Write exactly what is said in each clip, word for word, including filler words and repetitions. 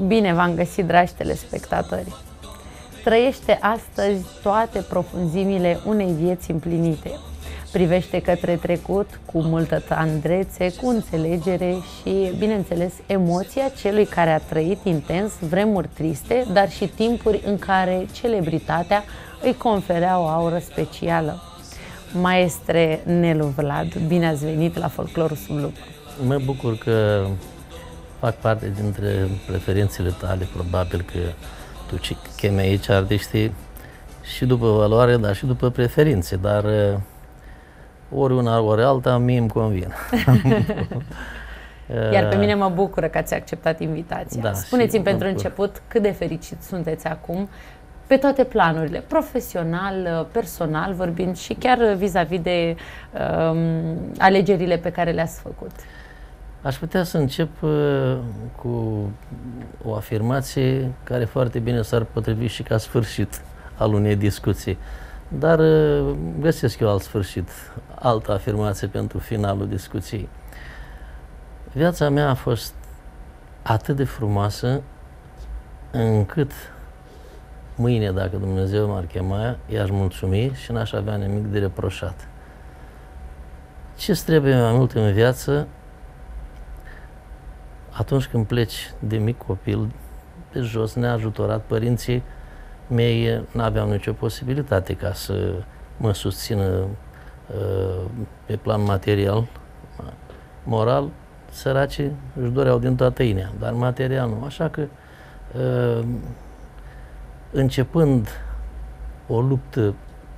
Bine v-am găsit, dragi telespectatori! Trăiește astăzi toate profunzimile unei vieți împlinite. Privește către trecut cu multă tandrețe, cu înțelegere și, bineînțeles, emoția celui care a trăit intens vremuri triste, dar și timpuri în care celebritatea îi conferea o aură specială. Maestre Nelu Vlad, bine ați venit la Folclorul sub lupă. Mă bucur că fac parte dintre preferințele tale, probabil că tu ce chemi aici artiștii și după valoare, dar și după preferințe, dar ori una, ori alta, mie îmi convine. Iar pe mine mă bucură că ați acceptat invitația. Da, spuneți-mi pentru început cât de fericit sunteți acum pe toate planurile, profesional, personal vorbind și chiar vis-a-vis de um, alegerile pe care le-ați făcut. Aș putea să încep uh, cu o afirmație care foarte bine s-ar potrivi și ca sfârșit al unei discuții. Dar uh, găsesc eu alt sfârșit, altă afirmație pentru finalul discuției. Viața mea a fost atât de frumoasă încât mâine, dacă Dumnezeu m-ar chema, i-aș mulțumi și n-aș avea nimic de reproșat. Ce-ți trebuie mai mult în viață atunci când pleci de mic copil, de jos, neajutorat, părinții mei n-aveau nicio posibilitate ca să mă susțină uh, pe plan material, moral, săracii își doreau din toată inima, dar material nu. Așa că, uh, începând o luptă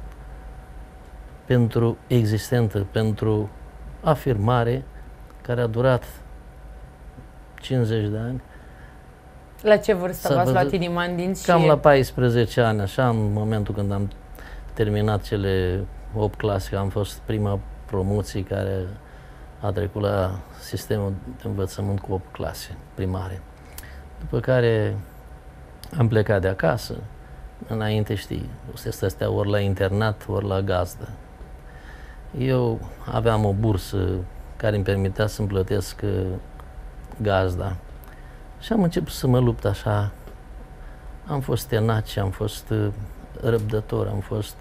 pentru existență, pentru afirmare, care a durat cincizeci de ani. La ce vârstă v-ați luat inima în dinți? Cam și... la paisprezece ani, așa, în momentul când am terminat cele opt clase, am fost prima promoție care a trecut la sistemul de învățământ cu opt clase primare. După care am plecat de acasă, înainte știi, să stea ori la internat, ori la gazdă. Eu aveam o bursă care îmi permitea să-mi plătesc gazda. Și am început să mă lupt așa. Am fost tenace, am fost uh, răbdător, am fost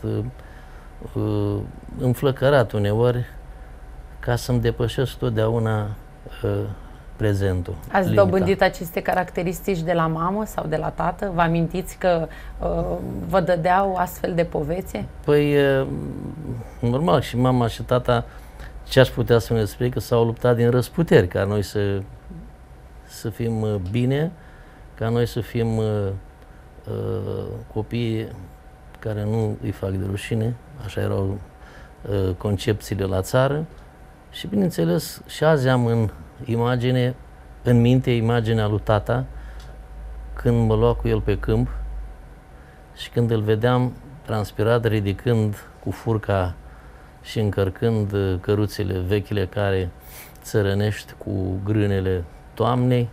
uh, înflăcărat uneori ca să-mi depășesc totdeauna uh, prezentul. Ați limita. dobândit aceste caracteristici de la mamă sau de la tată? Vă amintiți că uh, vă dădeau astfel de povețe? Păi, uh, normal, și mama și tata, ce aș putea să ne spune, că s-au luptat din răsputeri, ca noi să să fim bine, ca noi să fim uh, uh, copii care nu îi fac de rușine, așa erau uh, concepțiile la țară. Și bineînțeles, și azi am în imagine, în minte, imaginea lui tata, când mă lua cu el pe câmp și când îl vedeam transpirat, ridicând cu furca și încărcând uh, căruțele vechile care țărănești cu grânele toamnei,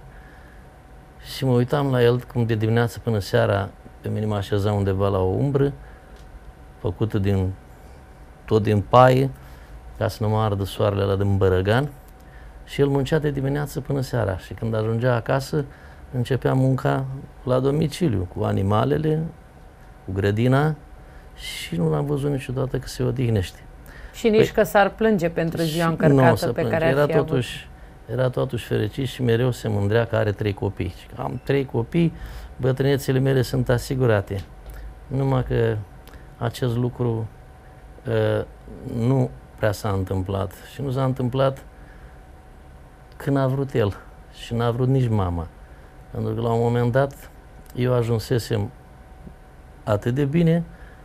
și mă uitam la el cum de dimineață până seara pe mine mă așeza undeva la o umbră făcută din, tot din paie, ca să nu mă ardă soarele ăla din bărăgan, și el muncea de dimineață până seara și când ajungea acasă începea munca la domiciliu cu animalele, cu grădina, și nu l-am văzut niciodată că se odihnește. Și nici păi, că s-ar plânge pentru ziua încărcată pe care era ar fi totuși, Era totuși fericit și mereu se mândrea că are trei copii. Am trei copii, bătrânețele mele sunt asigurate. Numai că acest lucru uh, nu prea s-a întâmplat. Și nu s-a întâmplat când a vrut el și n-a vrut nici mama. Pentru că la un moment dat eu ajunsesem atât de bine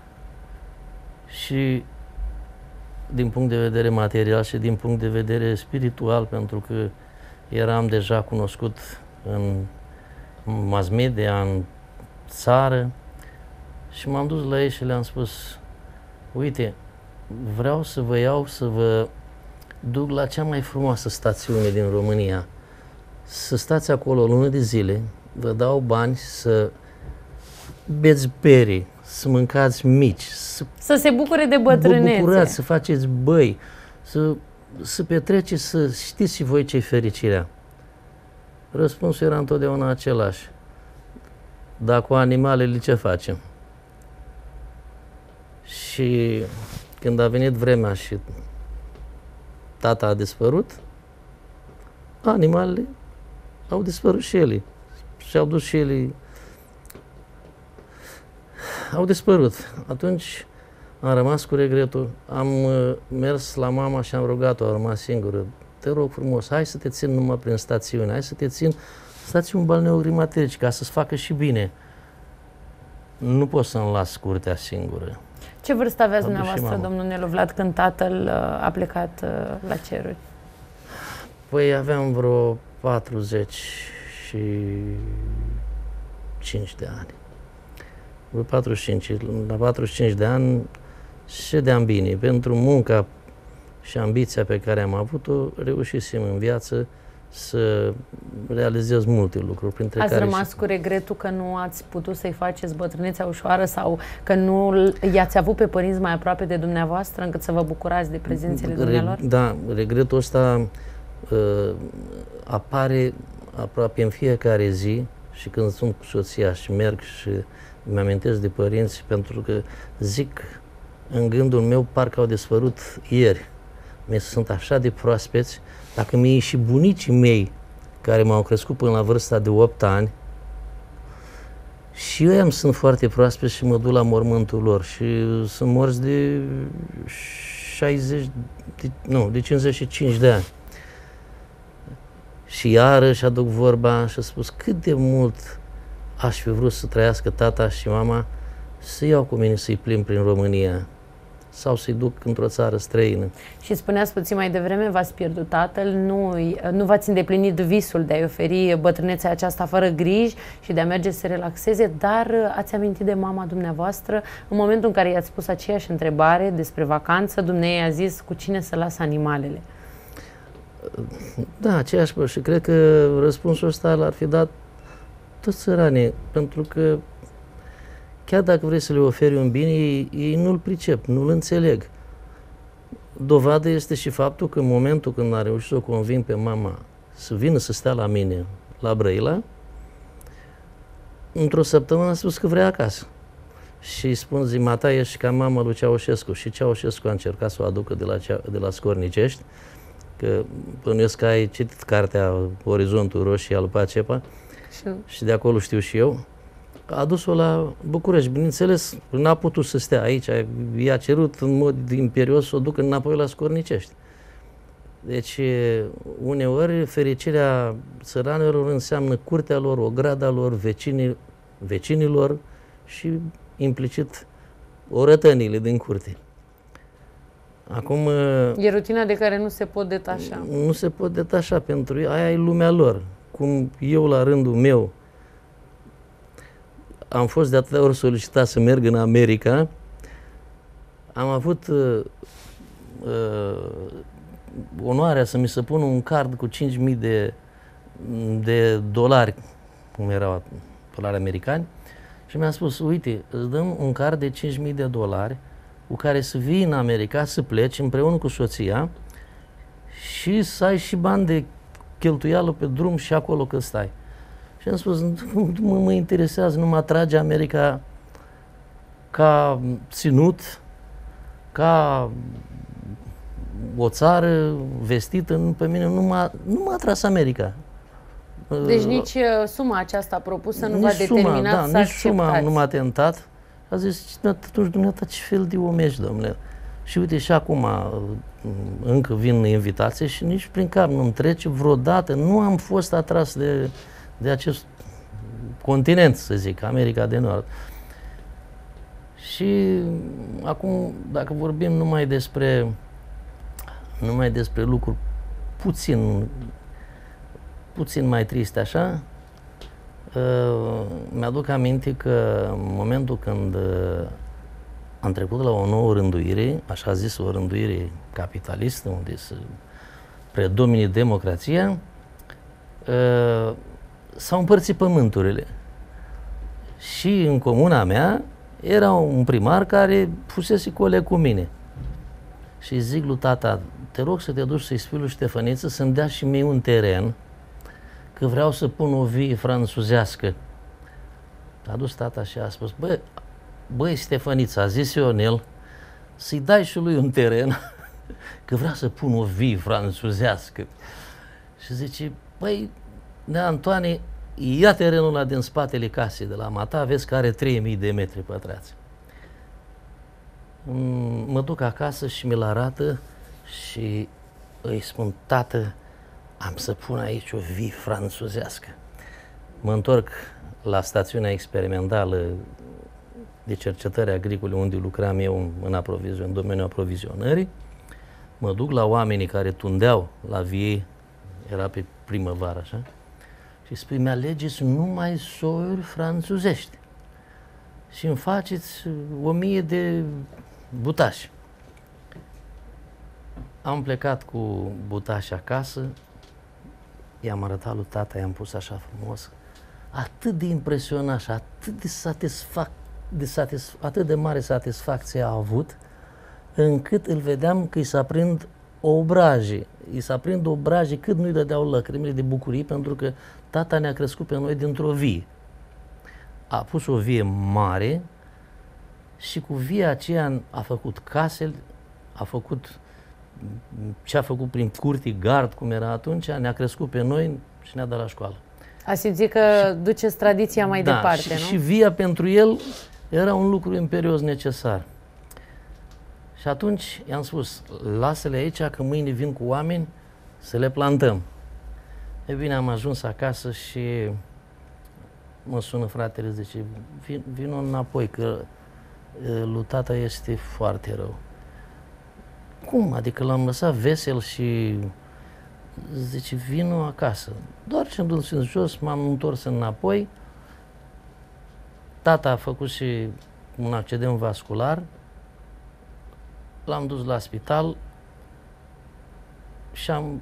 și din punct de vedere material și din punct de vedere spiritual, pentru că eram deja cunoscut în mass media, în țară, și m-am dus la ei și le-am spus: uite, vreau să vă iau să vă duc la cea mai frumoasă stațiune din România, să stați acolo o lună de zile, vă dau bani să beți bere, să mâncați mici, să, să se bucure de bătrânețe. Vă bucurați, să faceți băi, să, să petreceți, să știți și voi ce-i fericirea. Răspunsul era întotdeauna același. dar cu animalele ce facem? Și când a venit vremea și tata a dispărut, animalele au dispărut și ele. Și-au dus și ele, au dispărut. Atunci am rămas cu regretul, am uh, mers la mama și am rugat-o, a rămas singură. Te rog frumos, hai să te țin numai prin stațiune, hai să te țin stațiuni balneogrimatici, ca să-ți facă și bine. Nu pot să-mi las curtea singură. Ce vârstă aveați dumneavoastră, domnul Nelu Vlad, când tatăl a plecat la ceruri? Păi aveam vreo patruzeci și cinci de ani. Vreo patruzeci și cinci. La patruzeci și cinci de ani ședeam bine. Pentru munca și ambiția pe care am avut-o, reușisem în viață să realizez multe lucruri, printre ați care rămas și... cu regretul că nu ați putut să-i faceți bătrânețea ușoară sau că nu i-ați avut pe părinți mai aproape de dumneavoastră încât să vă bucurați de prezențele dumnealor? Da, regretul ăsta uh, apare aproape în fiecare zi și când sunt cu soția și merg și îmi amintesc de părinți, pentru că zic în gândul meu parcă au dispărut ieri. Mie sunt așa de proaspeți. Dacă mie și bunicii mei, care m-au crescut până la vârsta de opt ani, și eu sunt foarte proaspeți și mă duc la mormântul lor și sunt morți de șaizeci, de, nu, de cincizeci și cinci de ani. Și iarăși aduc vorba și a spus cât de mult aș fi vrut să trăiască tata și mama, să iau cu mine să-i plimb prin România sau să-i duc într-o țară străină. Și spuneați puțin mai devreme, v-ați pierdut tatăl, nu, nu v-ați îndeplinit visul de a-i oferi bătrânețea aceasta fără griji și de a merge să se relaxeze, dar ați amintit de mama dumneavoastră în momentul în care i-ați spus aceeași întrebare despre vacanță, dumneavoastră a zis cu cine să lasă animalele. Da, aceeași, și cred că răspunsul ăsta l-ar fi dat toți țăranii, pentru că chiar dacă vrei să le oferi un bine, ei, ei nu-l pricep, nu-l înțeleg. Dovadă este și faptul că în momentul când a reușit să o conving pe mama să vină să stea la mine la Brăila, într-o săptămână a spus că vrea acasă. Și îi spun, zi, mata, ești ca mama lui Ceaușescu. Și Ceaușescu a încercat să o aducă de la, de la Scornicești, că bănuiesc că ai citit cartea Orizontul Roșii a lui Pacepa, și, și de acolo știu și eu. A adus-o la București. Bineînțeles, n-a putut să stea aici. I-a cerut în mod imperios să o ducă înapoi la Scornicești. Deci, uneori, fericirea țăranilor înseamnă curtea lor, ograda lor, vecinii, vecinilor și, implicit, orătănile din curte. Acum... E rutina de care nu se pot detașa. Nu se pot detașa, pentru ei. Aia e lumea lor. Cum eu, la rândul meu, am fost de atâtea ori solicitat să merg în America, am avut uh, uh, onoarea să mi se pună un card cu cinci mii de, de dolari, cum erau dolari americani, și mi-a spus, uite, îți dăm un card de cinci mii de dolari cu care să vii în America, să pleci împreună cu soția și să ai și bani de cheltuială pe drum și acolo că stai. Și am spus, nu mă, mă interesează, nu mă atrage America ca ținut, ca o țară vestită, nu, pe mine nu m-a nu m-a atras America. Deci nici suma aceasta propusă nu nici v-a suma, determinat da, să nici suma acceptați. nu m-a tentat. A zis, atunci dumneata ce fel de om ești, domnule? Și uite, și acum încă vin invitații și nici prin cap nu-mi trece vreodată. Nu am fost atras de, de acest continent, să zic, America de Nord. Și acum, dacă vorbim numai despre, numai despre lucruri puțin, puțin mai triste, așa, uh, mi-aduc aminte că în momentul când uh, am trecut la o nouă rânduire, așa zis, o rânduire capitalistă, unde se predomine democrația, uh, s-au împărțit pământurile. Și în comuna mea era un primar care fusese coleg cu mine. Și zic lui tata, te rog să te duci să-i spui lui Ștefăniță să-mi dea și mie un teren, că vreau să pun o vie franțuzească A dus tata și a spus, bă, băi, Stefăniță, a zis Ionel, să-i dai și lui un teren, că vrea să pun o vie franțuzească. Și zice, băi, nea Antoane, ia terenul ăla din spatele casei de la mata, vezi că are trei mii de metri pătrați. Mă duc acasă și mi-l arată și îi spun, tată, am să pun aici o vie franțuzească. Mă întorc la stațiunea experimentală de cercetări agricole unde lucram eu în, aprovizion, în domeniul aprovizionării. Mă duc la oamenii care tundeau la vie, era pe primăvară așa, și spui, mi-alegeți numai soiuri franțuzești și îmi faceți o mie de butași. Am plecat cu butași acasă, i-am arătat lui tata, i-am pus așa frumos, atât de impresionat și atât de, satisfac, de satisf, atât de mare satisfacție a avut, încât îl vedeam că îi se aprind obraje, îi se aprind obraje cât nu-i dădeau lăcrimile de bucurie, pentru că tata ne-a crescut pe noi dintr-o vie. A pus o vie mare și cu via aceea a făcut casele, a făcut ce a făcut prin curti, gard, cum era atunci, ne-a crescut pe noi și ne-a dat la școală. A simțit că și, duceți tradiția mai da, departe, și, nu? Și via pentru el era un lucru imperios necesar. Și atunci i-am spus, lasă-le aici că mâine vin cu oameni să le plantăm. E bine, am ajuns acasă și mă sună fratele, zice, vin, vin înapoi, că lui tata este foarte rău. Cum? Adică l-am lăsat vesel și zice, vino acasă. Doar ce-mi dus în jos, m-am întors înapoi. Tata a făcut și un accident vascular. L-am dus la spital și am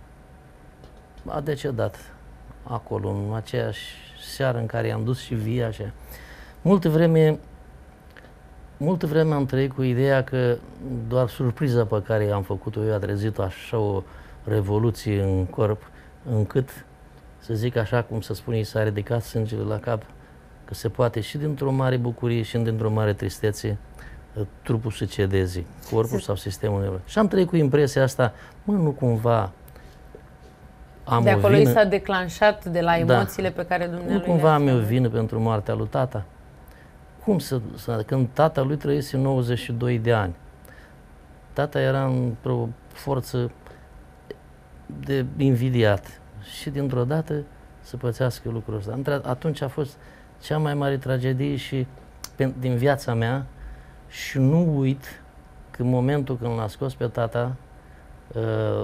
a decedat acolo, în aceeași seară în care i-am dus și via așa. Multă vreme, multă vreme am trăit cu ideea că doar surpriza pe care am făcut-o eu a trezit-o așa o revoluție în corp, încât, să zic așa cum se spune, i s-a ridicat sângele la cap, că se poate și dintr-o mare bucurie și dintr-o mare tristețe trupul să cedeze, corpul sau sistemul nervos. Și am trăit cu impresia asta, mă, nu cumva am de o acolo vină, i s-a declanșat de la emoțiile da, pe care Dumnezeu nu cumva am eu vină pentru moartea lui tata? Cum să, să când tata lui trăise nouăzeci și doi de ani, tata era într-o forță de invidiat și dintr-o dată să pățească lucrul ăsta. Atunci a fost cea mai mare tragedie și din viața mea. Și nu uit că în momentul când l-a scos pe tata, uh,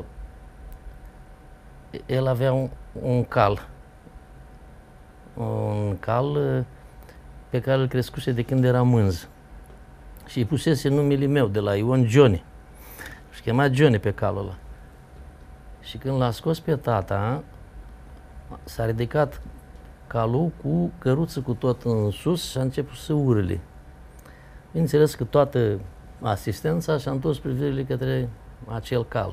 el avea un, un cal. Un cal uh, pe care îl crescuse de când era mânz. Și îi pusese numele meu, de la Ion, Johnny. Și chema Johnny pe calul ăla. Și când l-a scos pe tata, s-a ridicat calul cu căruță cu tot în sus și a început să urle. Bineînțeles că toată asistența și-a întors privirile către acel cal.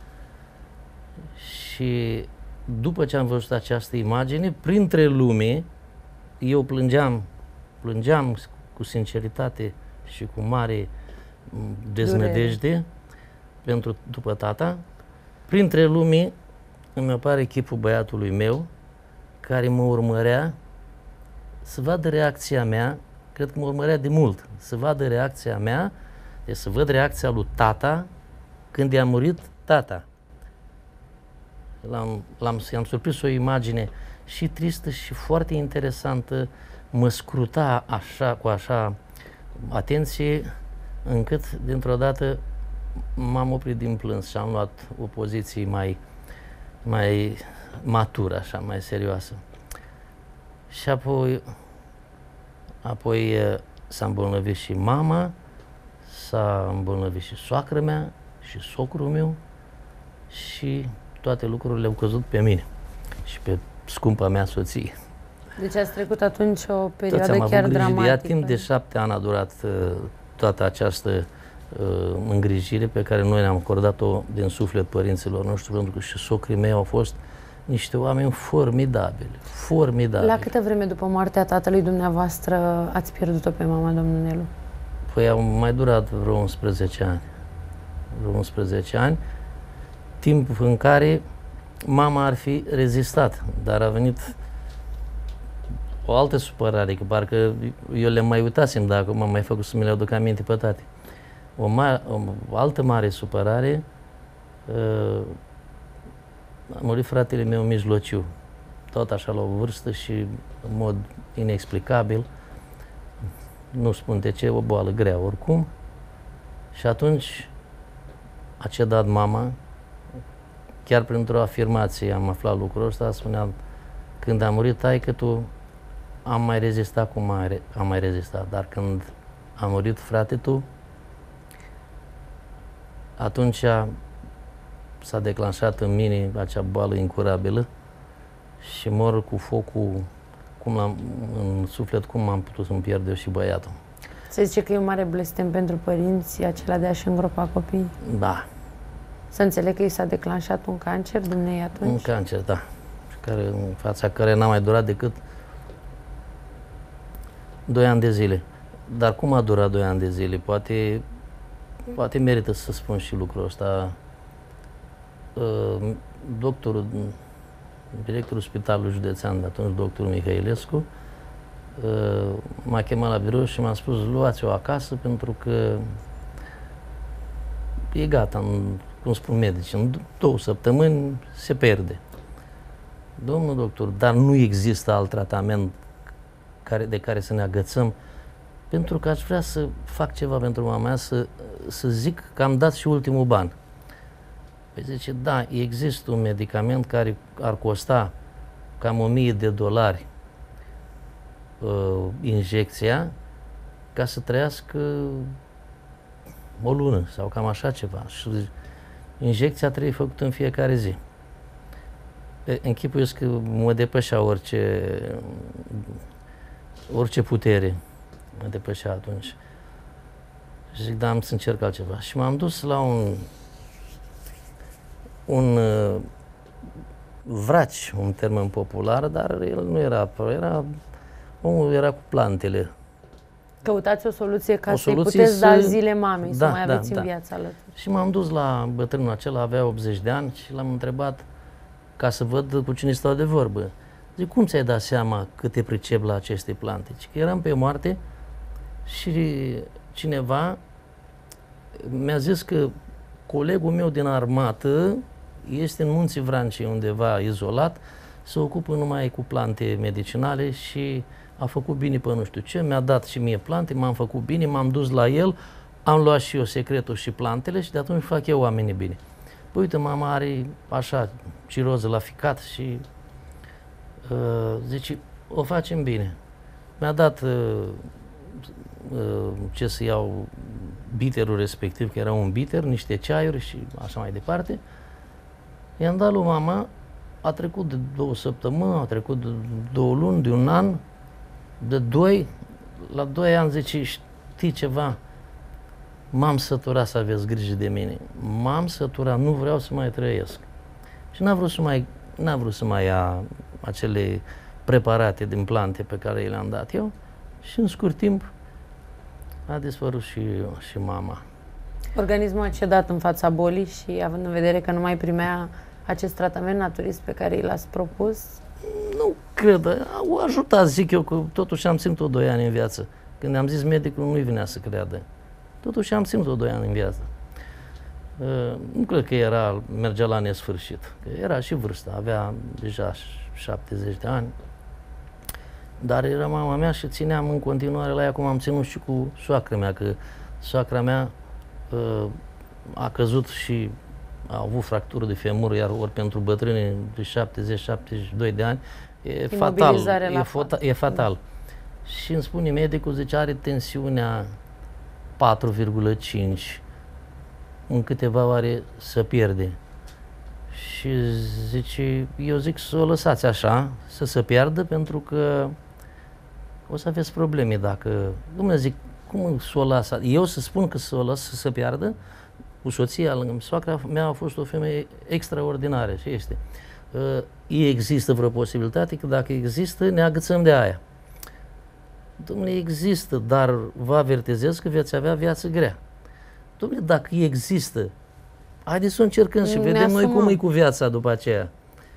Și după ce am văzut această imagine, printre lume, eu plângeam, plângeam cu sinceritate și cu mare deznădejde Durere. pentru după tata. Printre lume îmi apare chipul băiatului meu, care mă urmărea să vadă reacția mea. Cred că mă urmărea de mult, să vadă reacția mea, deci să văd reacția lui tata când i-a murit tata. L-am, l-am, i-am surprins o imagine și tristă și foarte interesantă, mă scruta așa, cu așa atenție, încât dintr-o dată m-am oprit din plâns și am luat o poziție mai, mai matură, așa, mai serioasă. Și apoi Apoi s-a îmbolnăvit și mama, s-a îmbolnăvit și soacră mea și socrul meu și toate lucrurile au căzut pe mine și pe scumpa mea soție. Deci ați trecut atunci o perioadă Toți am chiar avut dramatică. Ea, timp de șapte ani a durat uh, toată această uh, îngrijire pe care noi ne-am acordat-o din suflet părinților noștri, pentru că și socrii mei au fost niște oameni formidabili, formidabili. La câtă vreme după moartea tatălui dumneavoastră ați pierdut-o pe mama, domnul Nelu? Păi au mai durat vreo unsprezece ani. Vreo unsprezece ani, timp în care mama ar fi rezistat, dar a venit o altă supărare, că parcă eu le mai uitasem dacă m-am mai făcut să mi le aduc aminte pe toate. O, ma o altă mare supărare, uh, a murit fratele meu mijlociu, tot așa la o vârstă și în mod inexplicabil, nu spun de ce, o boală grea oricum, și atunci a cedat mama, chiar printr-o afirmație am aflat lucrul ăsta, spunea, când a murit taică-tu, am mai rezistat cum am mai rezistat, dar când a murit frate-tu, atunci s-a declanșat în mine acea boală incurabilă și mor cu focul cum l-am, în suflet, cum am putut să-mi pierd eu și băiatul. Se zice că e un mare blestem pentru părinți acela de a-și îngropa copiii? Da. Să înțeleg că i s-a declanșat un cancer dumnei atunci? Un cancer, da. Care, în fața care n-a mai durat decât doi ani de zile. Dar cum a durat doi ani de zile? Poate, poate merită să spun și lucrul ăsta. Doctorul, directorul Spitalului Județean de atunci, doctorul Mihailescu, m-a chemat la birou și m-a spus, luați-o acasă pentru că e gata, în, cum spun medici, în două săptămâni se pierde. Domnul doctor, dar nu există alt tratament care, de care să ne agățăm, pentru că aș vrea să fac ceva pentru mama mea, să, să zic că am dat și ultimul ban. Păi zice, da, există un medicament care ar costa cam o mie de dolari uh, injecția ca să trăiască o lună sau cam așa ceva. Și injecția trebuie făcută în fiecare zi. Închipuiesc că mă depășea orice, orice putere, mă depășea atunci. Și zic, da, am să încerc altceva. Și m-am dus la un, un uh, vraci, un termen popular, dar el nu era, era, omul era cu plantele. Căutați o soluție ca să-i puteți să... da zile mamei, da, să mai aveți da, în da. viața alături. Și m-am dus la bătrânul acela, avea optzeci de ani și l-am întrebat ca să văd cu cine stau de vorbă. Zic, cum ți-ai dat seama cât te pricep la aceste plante? Zic, că eram pe moarte și cineva mi-a zis că colegul meu din armată este în Munții Vrancii, undeva izolat, se ocupă numai cu plante medicinale și a făcut bine pe nu știu ce, mi-a dat și mie plante, m-am făcut bine, m-am dus la el, am luat și eu secretul și plantele și de atunci fac eu oamenii bine. Păi uite, mama are așa, ciroză la ficat și uh, zice, o facem bine. Mi-a dat uh, uh, ce să iau, biterul respectiv, că era un biter, niște ceaiuri și așa mai departe. I-am dat lui mama, a trecut de două săptămâni, a trecut de două luni, de un an, de doi, la doi ani zice, știi ceva, m-am săturat să aveți grijă de mine, m-am săturat, nu vreau să mai trăiesc. Și n-a vrut să mai, n-a vrut să mai ia acele preparate din plante pe care le-am dat eu și în scurt timp a dispărut și, și mama. Organismul a cedat în fața bolii și având în vedere că nu mai primea acest tratament naturist pe care i l-ați propus? Nu cred, o ajutat, zic eu, că totuși am ținut-o doi ani în viață. Când am zis medicul, nu-i venea să creadă. Totuși am ținut-o doi ani în viață. Uh, nu cred că era, mergea la nesfârșit. Că era și vârsta, avea deja șaptezeci de ani. Dar era mama mea și țineam în continuare la ea, cum am ținut și cu soacră mea, că soacra mea uh, a căzut și a avut fractură de femur, iar ori pentru bătrâni de șaptezeci șaptezeci și doi de ani e fatal. E, fota, e fatal. Da. Și îmi spune medicul, zice, are tensiunea patru virgulă cinci, în câteva ore să pierde. Și zice, eu zic să o lăsați așa, să se piardă, pentru că o să aveți probleme dacă... Dumnezeu, zic, cum să o las? Eu să spun că să o las să se piardă? Cu soția lângă soacra mea a fost o femeie extraordinară și este. există vreo posibilitate? Că dacă există, ne agățăm de aia. Dom'le, există, dar vă avertizez că veți avea viață grea. Dom'le, dacă există, haideți să încercăm și vedem noi cum e cu viața după aceea.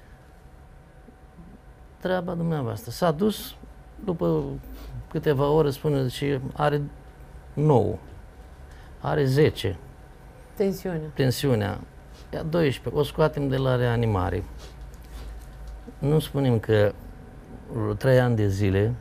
Treaba dumneavoastră. S-a dus, după câteva ore, spune, și are nouă, are zece. Tensiunea. Tensiunea. Ia doisprezece. O scoatem de la reanimare. Nu spunem că trei ani de zile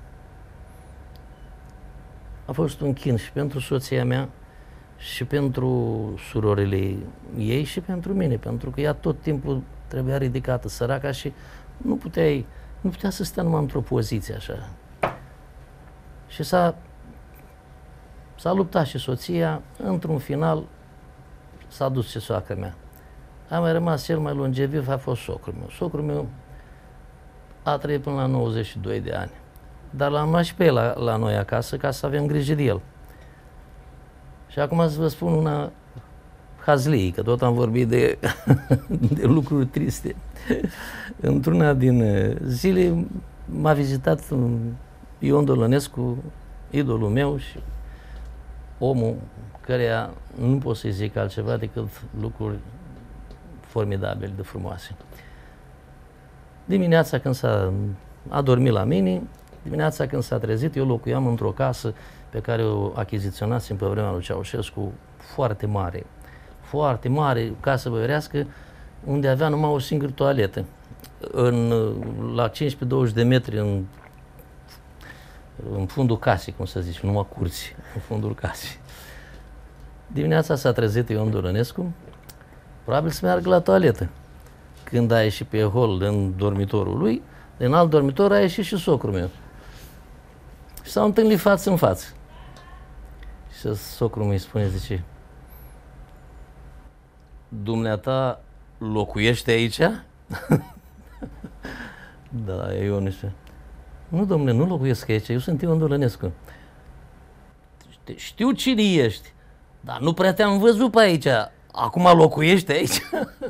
a fost un chin și pentru soția mea, și pentru surorile ei și pentru mine, pentru că ea tot timpul trebuia ridicată, săraca, și nu puteai, nu putea să stea numai într-o poziție așa. Și s-a s-a luptat și soția, într-un final s-a dus și soacră mea. A mai rămas cel mai longeviv, a fost socrul meu. Socrul meu a trăit până la nouăzeci și doi de ani. Dar l-am luat și pe el la, la noi acasă, ca să avem grijă de el. Și acum să vă spun una hazlie, că tot am vorbit de, de lucruri triste. Într-una din zile m-a vizitat Ion Dolănescu, idolul meu și omul căreia nu pot să-i zic altceva decât lucruri formidabile de frumoase. Dimineața când s-a a dormit la mine, dimineața când s-a trezit, eu locuiam într-o casă pe care o achiziționasem pe vremea lui Ceaușescu, foarte mare, foarte mare, casă băierească, unde avea numai o singură toaletă. În, la cincisprezece douăzeci de metri în, în fundul casei, cum să zici, numai curți, în fundul casei. Dimineața s-a trezit Ion Dolănescu, probabil să meargă la toaletă. Când a ieșit pe hol în dormitorul lui, din alt dormitor a ieșit și socrul meu. Și s-au întâlnit față în față. Și socrul meu îi spune, zice, dumneata locuiește aici? Da, Ion zice, nu, domnule, nu locuiesc aici, eu sunt Ion Dolănescu. Știu cine ești, dar nu prea te-am văzut pe aici. Acum locuiești aici?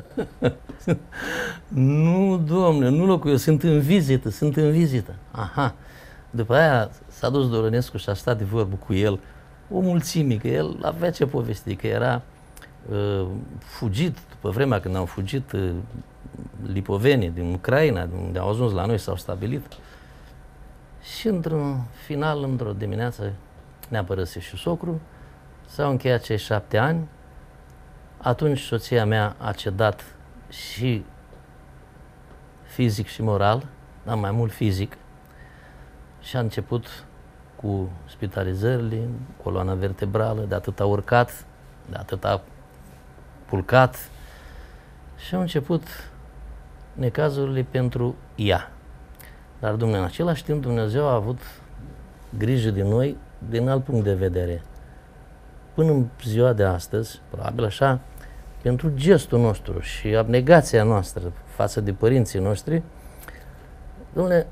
Nu, domnule, nu locuiesc, sunt în vizită, sunt în vizită. Aha. După aia s-a dus Dolănescu și a stat de vorbă cu el o mulțime, că el avea ce povesti, că era uh, fugit, după vremea când au fugit uh, lipovenii din Ucraina, de unde au ajuns la noi, s-au stabilit. Și într-un final, într-o dimineață, ne-a părăsit și socru, s-au încheiat cei șapte ani. Atunci soția mea a cedat și fizic și moral, dar mai mult fizic, și a început cu spitalizările, coloana vertebrală, de atât a urcat, de atât a culcat, și au început necazurile pentru ea. Dar Dumnezeu, în același timp, Dumnezeu a avut grijă de noi din alt punct de vedere. Până în ziua de astăzi, probabil așa, pentru gestul nostru și abnegația noastră față de părinții noștri, Dom'le,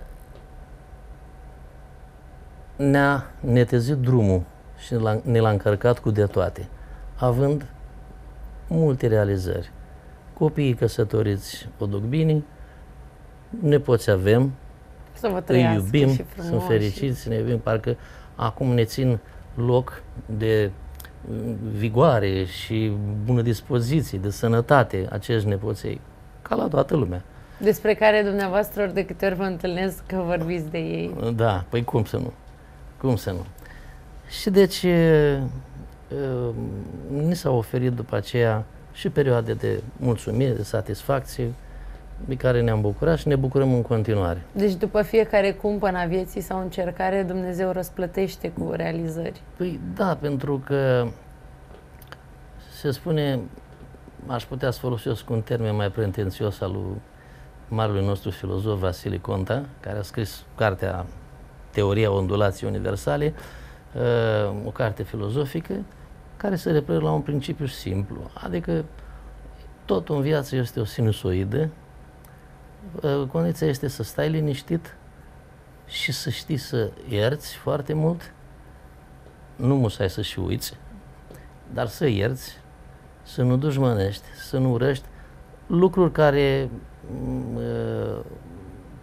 ne-a netezit drumul și ne l-a încărcat cu de toate, având multe realizări. Copiii căsătoriți o duc bine, nepoți avem, să vă îi iubim, și frumos, sunt fericiți, și... ne iubim, parcă acum ne țin loc de vigoare și bună dispoziție, de sănătate, acești nepoței, ca la toată lumea. Despre care dumneavoastră ori de câte ori vă întâlnesc că vorbiți de ei. Da, păi cum să nu, cum să nu. Și deci e, e, ni s-au oferit după aceea și perioade de mulțumire, de satisfacție, de care ne-am bucurat și ne bucurăm în continuare. Deci după fiecare cumpănă a vieții sau încercare, Dumnezeu răsplătește cu realizări. Păi da, pentru că se spune, aș putea să folosesc un termen mai pretențios al lui marelui nostru filozof Vasile Conta, care a scris cartea Teoria ondulației universale, o carte filozofică, care se referă la un principiu simplu, adică totul în viață este o sinusoidă. Condiția este să stai liniștit și să știi să ierți foarte mult, nu musai să și uiți, dar să ierți, să nu dușmănești, să nu urăști lucruri care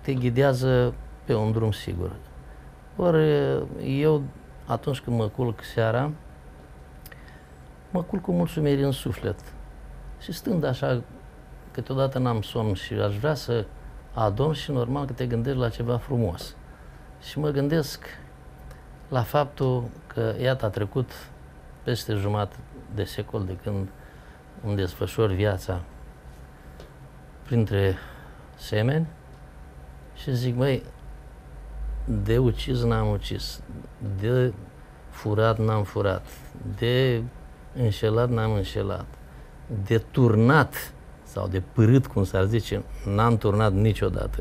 te ghidează pe un drum sigur. Ori eu, atunci când mă culc seara, mă culc cu mulțumiri în suflet. Și stând așa, câteodată n-am somn și aș vrea să adorm și normal că te gândești la ceva frumos. Și mă gândesc la faptul că, iată, a trecut peste jumătate de secol de când îmi desfășor viața printre semeni și zic, măi, de ucis n-am ucis, de furat n-am furat, de înșelat n-am înșelat, de turnat sau de pârât, cum s-ar zice, n-am turnat niciodată.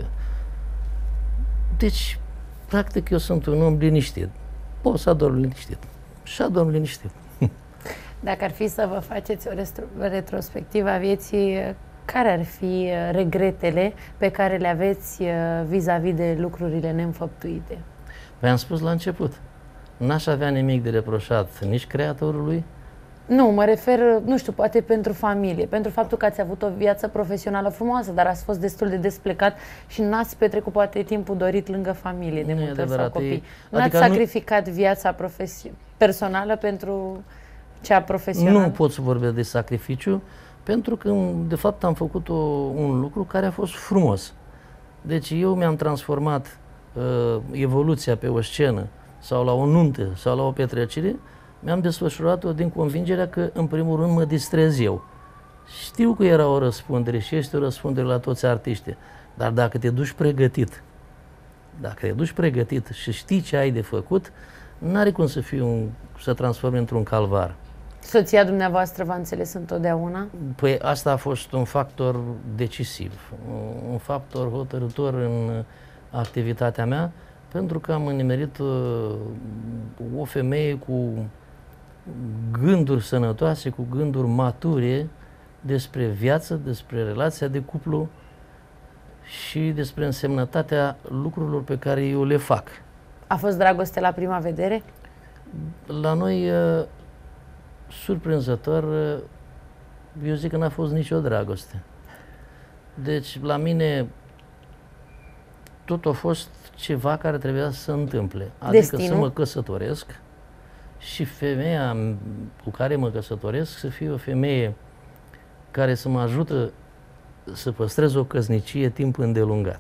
Deci, practic, eu sunt un om liniștit. Pot să adorm liniștit. Și adorm liniștit. Dacă ar fi să vă faceți o retrospectivă a vieții, care ar fi regretele pe care le aveți vis-a-vis -vis de lucrurile neînfăptuite? Păi am spus la început, n-aș avea nimic de reproșat nici creatorului. Nu, mă refer, nu știu, poate pentru familie, pentru faptul că ați avut o viață profesională frumoasă, dar ați fost destul de desplecat și n-ați petrecut poate timpul dorit lângă familie de multe ori sau copii. Nu adică ați sacrificat nu... viața personală pentru cea profesională? Nu pot să vorbesc de sacrificiu, pentru că, de fapt, am făcut o, un lucru care a fost frumos. Deci eu mi-am transformat uh, evoluția pe o scenă sau la o nuntă sau la o petrecere, mi-am desfășurat-o din convingerea că, în primul rând, mă distrez eu. Știu că era o răspundere și este o răspundere la toți artiștii, dar dacă te duci pregătit, dacă te duci pregătit și știi ce ai de făcut, n-are cum să fii un, să transformi într-un calvar. Soția dumneavoastră v-a înțeles întotdeauna? Păi asta a fost un factor decisiv, un factor hotărâtor în activitatea mea, pentru că am înimerit uh, o femeie cu gânduri sănătoase, cu gânduri mature despre viață, despre relația de cuplu și despre însemnătatea lucrurilor pe care eu le fac. A fost dragoste la prima vedere? La noi, uh, surprinzător, uh, eu zic că n-a fost nicio dragoste. Deci, la mine, tot a fost ceva care trebuia să se întâmple. Adică Destinul? Să mă căsătoresc și femeia cu care mă căsătoresc să fie o femeie care să mă ajută să păstrez o căsnicie timp îndelungat.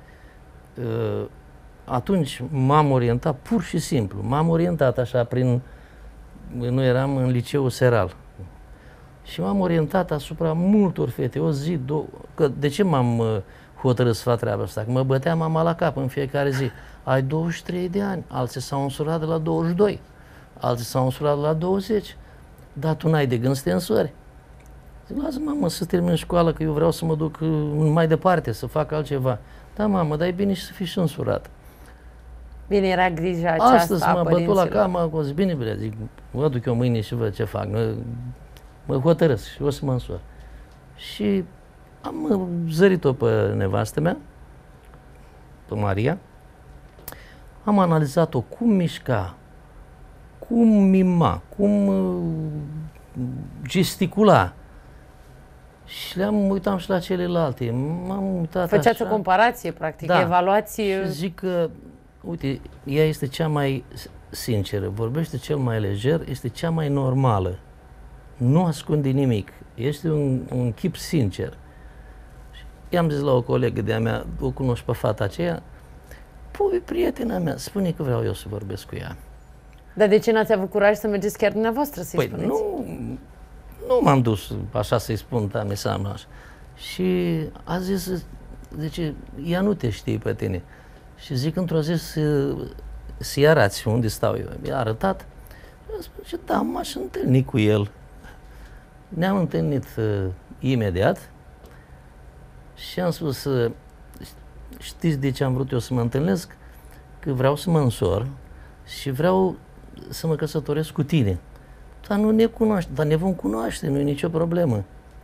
Atunci m-am orientat pur și simplu, m-am orientat așa prin, nu eram în liceul seral, și m-am orientat asupra multor fete, o zi, două, că de ce m-am hotărât să fac treaba asta? Că mă bătea mama la cap în fiecare zi. Ai douăzeci și trei de ani, alții s-au însurat de la douăzeci și doi, alții s-au însurat de la douăzeci, dar tu n-ai de gând să te însori. Zic, lasă mamă să termin școală, că eu vreau să mă duc mai departe, să fac altceva. Da, mamă, dar e bine și să fii și însurat. Bine, era grija aceasta. Astăzi m-a bătut la cap, m-a zis, bine, bine, zic, mă duc eu mâine și văd ce fac, mă, mă hotărăsc și o să mă însor. Și am zărit-o pe nevastă mea, pe Maria, am analizat-o cum mișca, cum mima, cum gesticula. Și le-am uitat și la celelalte. M-am uitat Făceați așa. O comparație, practic, da. evaluați. Și zic că, uite, ea este cea mai sinceră, vorbește cel mai lejer, este cea mai normală. Nu ascunde nimic. Este un, un chip sincer. I-am zis la o colegă de-a mea, o cunosc pe fata aceea, păi, prietena mea, spune că vreau eu să vorbesc cu ea. Dar de ce n-ați avut curaj să mergeți chiar dumneavoastră să-i păi, spuneți? nu, nu m-am dus așa să-i spun, da, mi s-a așa. Și a zis, zice, ea nu te știe pe tine. Și zic, într-o zi să, să-i arăți unde stau eu. Mi-a arătat și a spus, da, m-aș întâlni cu el. Ne-am întâlnit uh, imediat și am spus, uh, știți de ce am vrut eu să mă întâlnesc? Că vreau să mă însor și vreau să mă căsătoresc cu tine. Dar nu ne cunoaște, dar ne vom cunoaște, nu e nicio problemă.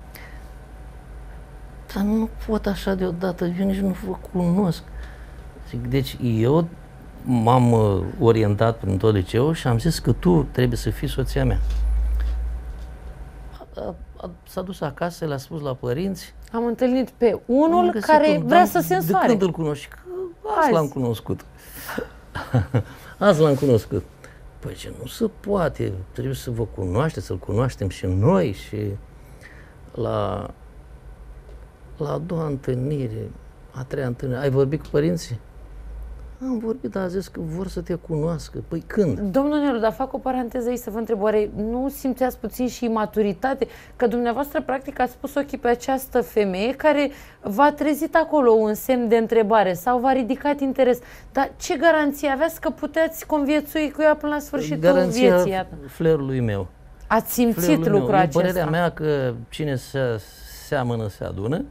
Dar nu pot așa deodată, eu nici nu vă cunosc. Zic, deci eu m-am orientat prin tot liceul și am zis că tu trebuie să fii soția mea. S-a dus acasă, le-a spus la părinți Am întâlnit pe unul care un, vrea să se însoare. De când îl cunoști? Azi l-am cunoscut. Azi l-am cunoscut. Păi ce, nu se poate, trebuie să vă cunoașteți, să-l cunoaștem și noi. Și la, la a doua întâlnire, a treia întâlnire, ai vorbit cu părinții? Am vorbit, dar a zis că vor să te cunoască. Păi când? Domnul Nelu, dar fac o paranteză aici să vă întreb, oare nu simțeați puțin și imaturitate? Că dumneavoastră, practic, ați pus ochii pe această femeie care v-a trezit acolo un semn de întrebare sau v-a ridicat interes. Dar ce garanție aveați că puteți conviețui cu ea până la sfârșitul Garanția vieții? Iată. flerului meu. Ați simțit Flerului lucrul meu. acesta? E părerea mea că cine se seamănă, se adună.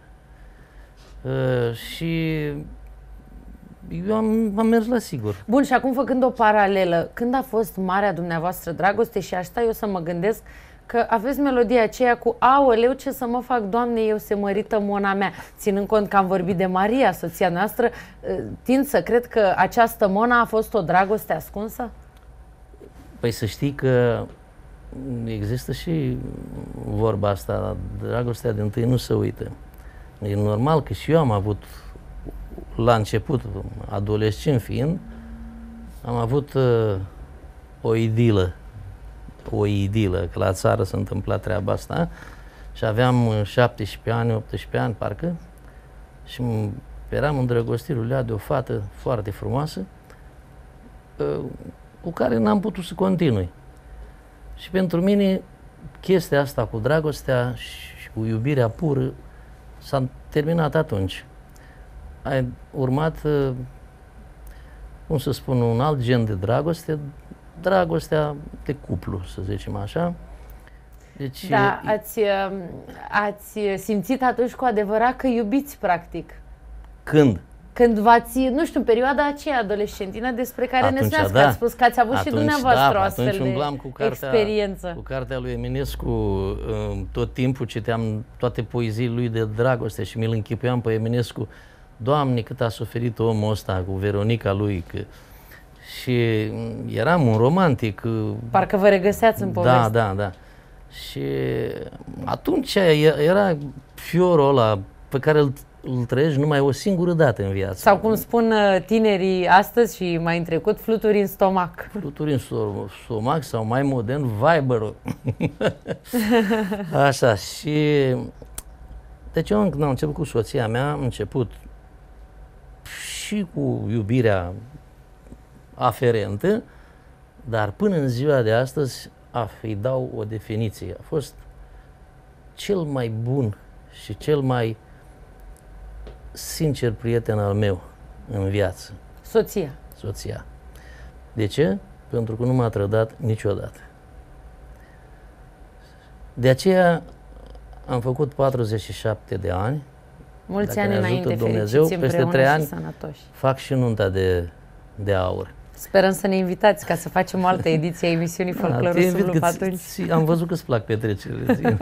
Uh, și eu am, am mers la sigur. Bun, și acum făcând o paralelă, când a fost marea dumneavoastră dragoste și aș sta eu să mă gândesc că aveți melodia aceea cu aoleu, ce să mă fac, Doamne, eu se mărită mona mea. Ținând cont că am vorbit de Maria, soția noastră, tind să cred că această mona a fost o dragoste ascunsă? Păi să știi că există și vorba asta, dragostea de întâi nu se uită. E normal că și eu am avut, la început, adolescent fiind, am avut uh, o idilă, o idilă, că la țară se întâmpla treaba asta și aveam șaptesprezece ani, optsprezece ani, parcă, și eram îndrăgostit ulea de o fată foarte frumoasă uh, cu care n-am putut să continui. Și pentru mine chestia asta cu dragostea și cu iubirea pură s-a terminat atunci. A urmat, cum să spun, un alt gen de dragoste, dragostea de cuplu, să zicem așa. Deci, da, ați, ați simțit atunci cu adevărat că iubiți, practic. Când? Când v-ați, nu știu, în perioada aceea adolescentină despre care atunci, ne spuneați, da. Că ați spus că ați avut atunci, și dumneavoastră da, o astfel atunci de umblam cu cartea, experiență. Cu cartea lui Eminescu, tot timpul citeam toate poeziile lui de dragoste și mi-l închipuiam pe Eminescu. Doamne, cât a suferit omul ăsta cu Veronica lui. Că... Și eram un romantic. Parcă vă regăseați în poveste. Da, da, da. Și atunci era fiorul ăla pe care îl, îl trăiești numai o singură dată în viață. Sau cum spun tinerii astăzi și mai în trecut, fluturi în stomac. Fluturi în stomac sau mai modern, Viber-ul. Așa, și... Deci eu când am început cu soția mea, am început și cu iubirea aferentă, dar până în ziua de astăzi îi dau o definiție. A fost cel mai bun și cel mai sincer prieten al meu în viață. Soția. Soția. De ce? Pentru că nu m-a trădat niciodată. De aceea am făcut patruzeci și șapte de ani. Mulți ani înainte, Dumnezeu, peste trei ani sănătoși. Fac și nunta de, de aur. Sperăm să ne invitați ca să facem o altă ediție a emisiunii Folclorul sub lup atunci. Am văzut că îți plac petrecerile.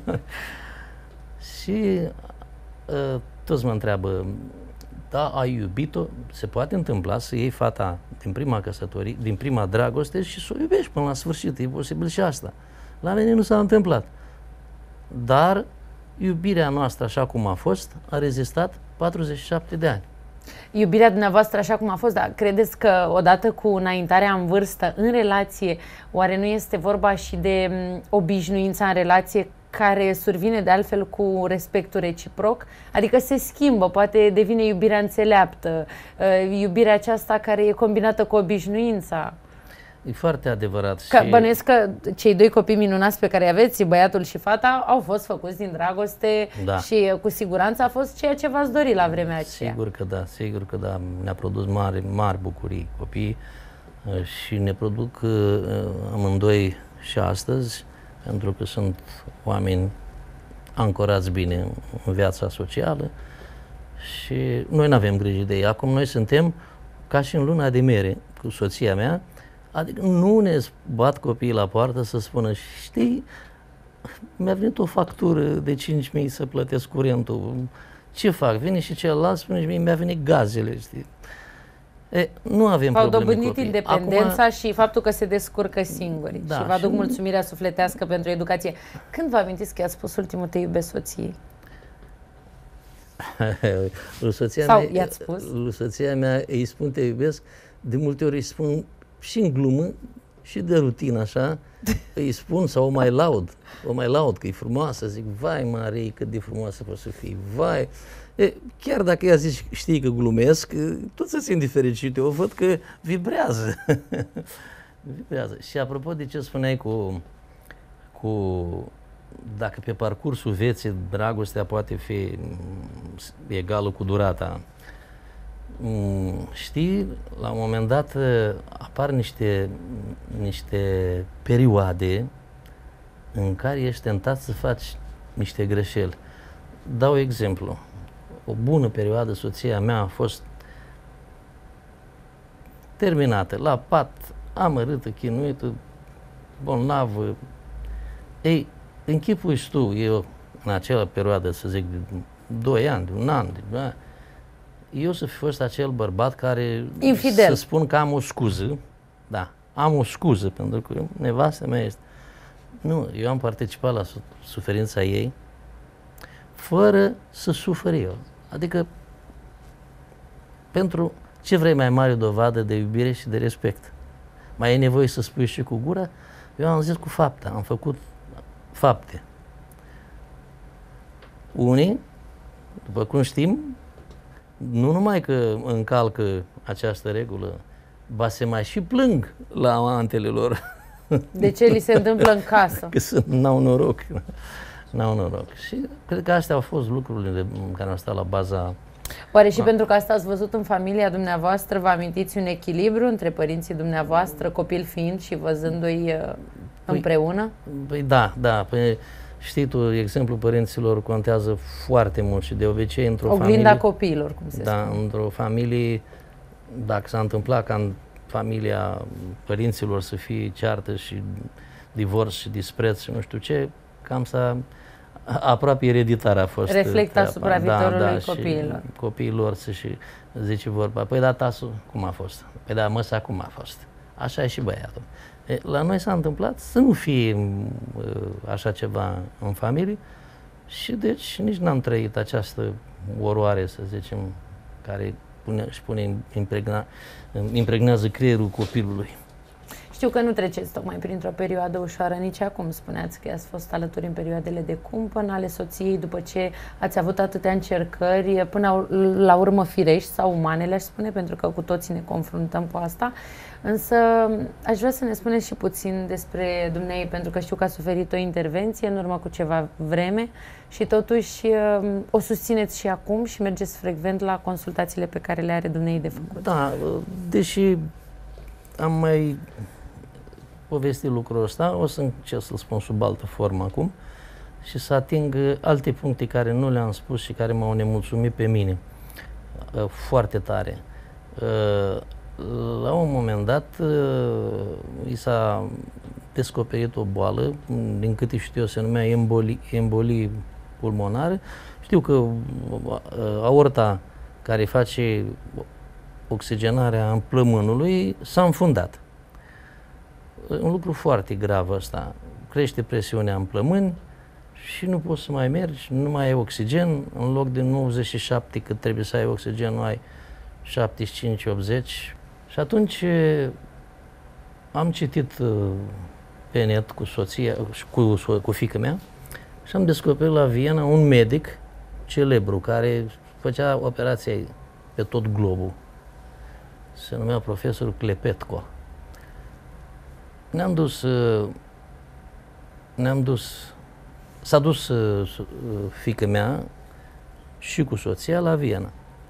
Și uh, toți mă întreabă, da, ai iubit-o? Se poate întâmpla să iei fata din prima căsătorie, din prima dragoste și să o iubești până la sfârșit. E posibil și asta. La mine nu s-a întâmplat. Dar iubirea noastră, așa cum a fost, a rezistat patruzeci și șapte de ani. Iubirea dumneavoastră așa cum a fost, dar credeți că odată cu înaintarea în vârstă, în relație, oare nu este vorba și de obișnuința în relație care survine de altfel cu respectul reciproc? Adică se schimbă, poate devine iubirea înțeleaptă, iubirea aceasta care e combinată cu obișnuința. E foarte adevărat. Că, și... Bănuiesc că cei doi copii minunați pe care aveți, băiatul și fata, au fost făcuți din dragoste, da. Și cu siguranță a fost ceea ce v-ați dorit la vremea aceea. Sigur că da, sigur că da. Ne-a produs mari, mari bucurii copiii și ne produc amândoi și astăzi, pentru că sunt oameni ancorați bine în viața socială și noi nu avem grijă de ei. Acum noi suntem ca și în luna de mere cu soția mea. Adică nu ne bat copiii la poartă să spună, știi, mi-a venit o factură de cinci mii să plătesc curentul. Ce fac? Vine și celălalt, spune și mie, mi-a venit gazele, știi? E, nu avem probleme. V-au dobândit copii. independența Acum... și faptul că se descurcă singuri. Da, și vă aduc și... mulțumirea sufletească pentru educație. Când vă amintiți că i-ați spus ultimul te iubesc soției? Lui soția Sau mea, i-ați spus? lui soția mea îi spun te iubesc, de multe ori îi spun și în glumă și de rutină așa, îi spun sau o mai laud, o mai laud că e frumoasă, zic, vai Marie, cât de frumoasă poți să fii, vai. E, chiar dacă ea zici, știi că glumesc, tot se simt diferit, eu văd că vibrează. vibrează. Și apropo de ce spuneai cu, cu dacă pe parcursul vieții dragostea poate fi egală cu durata, știi, la un moment dat apar niște, niște perioade în care ești tentat să faci niște greșeli. Dau exemplu. O bună perioadă soția mea a fost terminată, la pat, amărâtă, chinuită, bolnavă. Ei, închipui tu, eu în acea perioadă, să zic, de doi ani, de un an, de, da, eu să fi fost acel bărbat care infidel. Să spun că am o scuză, da, am o scuză, pentru că nevastă mea este. Nu, eu am participat la suferința ei fără să sufăr eu. Adică, pentru ce vrei mai mare dovadă de iubire și de respect? Mai e nevoie să spui și cu gura? Eu am zis cu fapta, am făcut fapte. Unii, după cum știm, nu numai că încalcă această regulă, ba se mai și plâng la amantele lor. De ce li se întâmplă în casă? Că sunt, n-au noroc. N-au noroc. Și cred că astea au fost lucrurile care au stat la baza. Oare și pentru că asta ați văzut în familia dumneavoastră, vă amintiți un echilibru între părinții dumneavoastră, copil fiind și văzându-i uh, împreună? Păi da, da. Păi, știi tu, exemplul părinților contează foarte mult și de obicei într-o familie... Oglinda copiilor, cum se da, spune. într-o familie, dacă s-a întâmplat ca în familia părinților să fie ceartă și divorț și dispreț și nu știu ce, cam s-a... aproape ereditar a fost. Reflectă asupra viitorului da, da, copiilor. Copiilor să și zice vorba, păi da, tasul, cum a fost? Păi da, măsa, cum a fost? Așa e și băiatul. E, la noi s-a întâmplat să nu fie așa ceva în familie și deci nici n-am trăit această oroare, să zicem, care pune, își pune, impregna, impregnează creierul copilului. Știu că nu treceți tocmai printr-o perioadă ușoară nici acum. Spuneați că ați fost alături în perioadele de cumpăn ale soției, după ce ați avut atâtea încercări, până la urmă firești sau umane, le-aș spune, pentru că cu toții ne confruntăm cu asta. Însă aș vrea să ne spuneți și puțin despre dumnei, pentru că știu că a suferit o intervenție în urmă cu ceva vreme și totuși o susțineți și acum și mergeți frecvent la consultațiile pe care le are dumnei de făcut. Da, deși am mai povesti lucrul ăsta, o să încerc să-l spun sub altă formă acum și să ating alte puncte care nu le-am spus și care m-au nemulțumit pe mine foarte tare. La un moment dat i s-a descoperit o boală, din câte știu eu se numea embolie, embolie pulmonară. Știu că aorta care face oxigenarea în plămânului s-a înfundat. Un lucru foarte grav ăsta. Crește presiunea în plămâni și nu poți să mai mergi, nu mai ai oxigen. În loc de nouăzeci și șapte cât trebuie să ai oxigen, nu ai șaptezeci și cinci optzeci. Și atunci am citit pe net cu soția, cu, cu fiica mea și am descoperit la Viena un medic celebru care făcea operația pe tot globul. Se numea profesorul Klepetko. Ne-am dus, ne-am dus, s-a dus fiica mea și cu soția la Viena.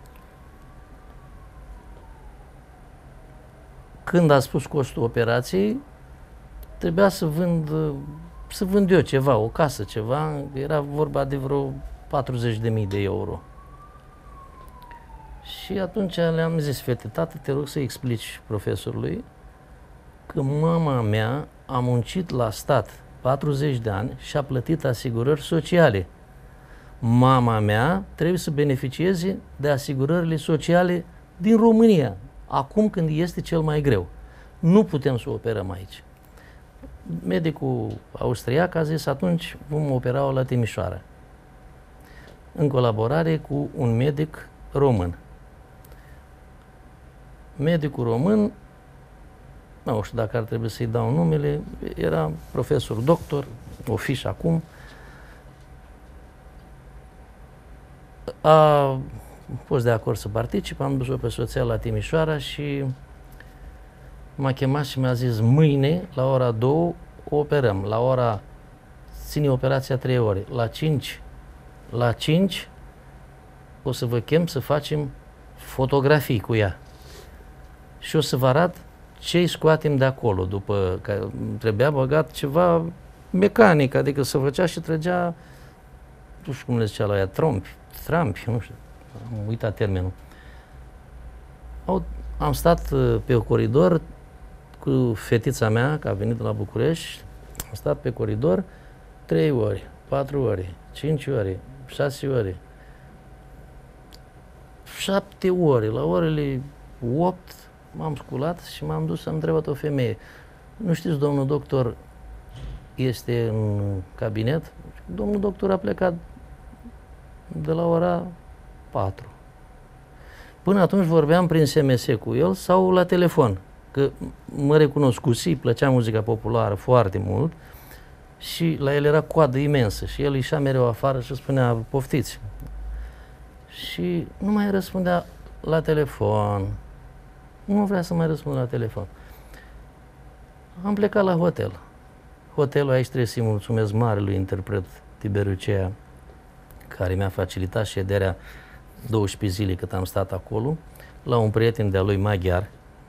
Când a spus costul operației, trebuia să vând, să vând eu ceva, o casă, ceva, era vorba de vreo patruzeci de mii de euro. Și atunci le-am zis, fete, tată, te rog să explici profesorului că mama mea a muncit la stat patruzeci de ani și a plătit asigurări sociale. Mama mea trebuie să beneficieze de asigurările sociale din România, acum când este cel mai greu. Nu putem să o operăm aici. Medicul austriac a zis, atunci vom opera-o la Timișoara. în colaborare cu un medic român. Medicul român, nu știu dacă ar trebui să-i dau numele, era profesor doctor, o fișă acum, a fost de acord să particip, am dus-o pe soția la Timișoara și m-a chemat și mi-a zis: mâine, la ora două, o operăm. La ora, ține operația trei ore. La cinci, la cinci, o să vă chem să facem fotografii cu ea. Și o să vă arăt ce îi scoatem de acolo, după că trebuia băgat ceva mecanic, adică se făcea și trăgea, nu știu cum le zicea la ea, trompi, trampi, nu știu, am uitat termenul. Au, am stat pe coridor cu fetița mea, că a venit de la București, am stat pe coridor trei ori, patru ori, cinci ori, șase ori, șapte ore, la orele opt m-am sculat și m-am dus, am întrebat o femeie: nu știți, domnul doctor este în cabinet? Domnul doctor a plecat de la ora patru. Până atunci vorbeam prin S M S cu el sau la telefon, că mă recunoscusi, îi plăcea muzica populară foarte mult și la el era coadă imensă și el ieșea mereu afară și spunea: poftiți. Și nu mai răspundea la telefon. Nu vrea să mai răspund la telefon. Am plecat la hotel. Hotelul, aici trebuie să-i mulțumesc marelui interpret Tiberiu Cea, care mi-a facilitat șederea douăsprezece zile cât am stat acolo, la un prieten de-a lui maghiar.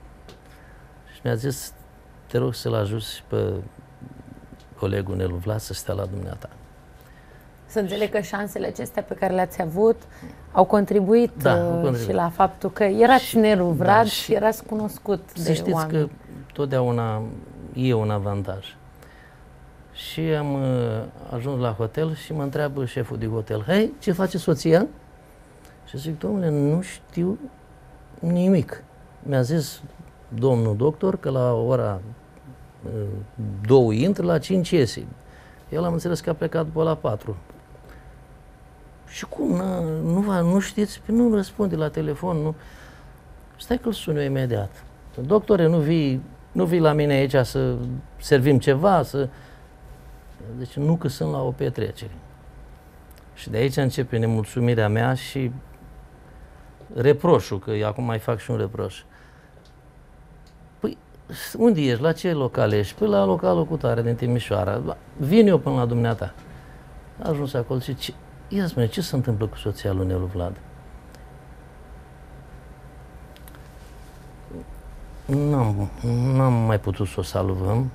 Și mi-a zis: te rog să-l ajuți pe colegul Nelu Vlad să stea la dumneata. Să înțeleg că șansele acestea pe care le-ați avut au contribuit, da, au contribuit și la faptul că erați și, Nelu Vlad, da, și, și erați cunoscut să de știți oameni. Că totdeauna e un avantaj. Și am uh, ajuns la hotel și mă întreabă șeful de hotel: hei, ce face soția? Și zic: domnule, nu știu nimic. Mi-a zis domnul doctor că la ora uh, două intră, la cinci iese. El am înțeles că a plecat după la patru. Și cum? Nu, nu știți? Păi nu răspunde la telefon. Nu. Stai că îl sun eu imediat. Doctore, nu vii, nu vii la mine aici să servim ceva? Să... Deci nu, că sunt la o petrecere. Și de aici începe nemulțumirea mea și reproșul, că eu acum mai fac și un reproș. Păi, unde ești? La ce local ești? Păi la localul cu tare din Timișoara. Vin eu până la dumneata. A ajuns acolo și ce, ia spune, ce se întâmplă cu soția lui Nelu Vlad? N-am, n-am mai putut să o salvăm.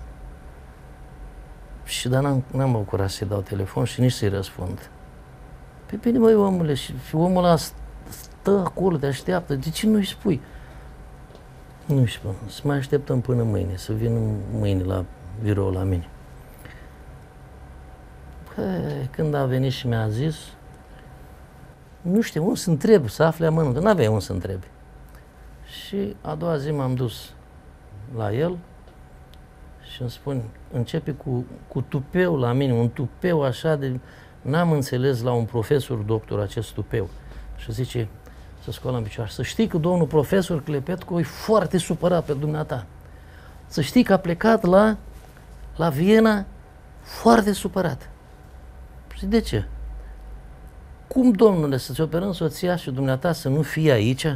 Și dar n-am, n-am bucurat să-i dau telefon și nici să-i răspund. Păi bine, măi, omule, și, și omul ăla stă acolo, te așteaptă, de ce nu-i spui? Nu știu, să mai așteptăm până mâine, să vin mâine la birou la mine. Păi, când a venit și mi-a zis, nu știu, unde să întreb, să afle amănunte, n-aveai unde să întrebi. Și a doua zi m-am dus la el și îmi spune, începe cu, cu tupeu la mine, un tupeu așa de... N-am înțeles la un profesor doctor acest tupeu. Și zice, să scoală în picioare, să știi că domnul profesor Clepetcu e foarte supărat pe dumneata. Să știi că a plecat la, la Viena foarte supărat. Și de ce? Cum, domnule, să-ți operăm soția și dumneata să nu fie aici?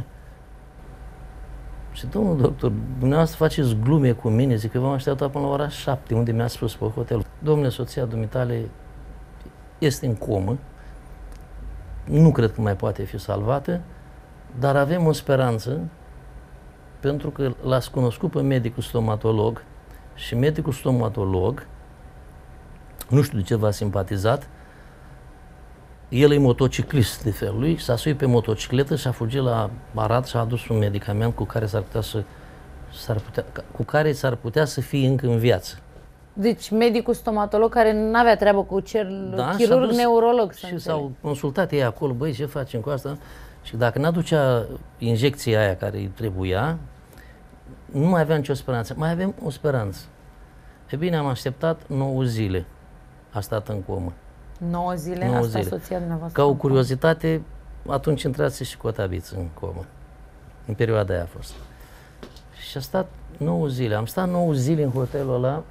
Și domnul doctor, dumneavoastră faceți glume cu mine, zic că v-am așteptat până la ora șapte, unde mi-a spus pe hotel. Domnule, soția dumitale este în comă, nu cred că mai poate fi salvată, dar avem o speranță, pentru că l-ați cunoscut pe medicul stomatolog și medicul stomatolog, nu știu de ce v-a simpatizat, el e motociclist de felul lui, s-a suit pe motocicletă și a fugit la Arad și a adus un medicament cu care s-ar putea să, s-ar putea, cu care s-ar putea să fie încă în viață. Deci medicul stomatolog care nu avea treabă cu cel Da, chirurg neurolog. Și s-au consultat ei acolo, băi, ce facem cu asta? Și dacă n-aducea injecția aia care îi trebuia, nu mai aveam nicio speranță. Mai avem o speranță. E bine, am așteptat nouă zile. A stat în comă. nouă zile, nouă asta zile. soția dumneavoastră. Ca o curiozitate, atunci intrați și Cotabiți în comă. În perioada aia a fost. Și a stat nouă zile. Am stat nouă zile în hotelul ăla.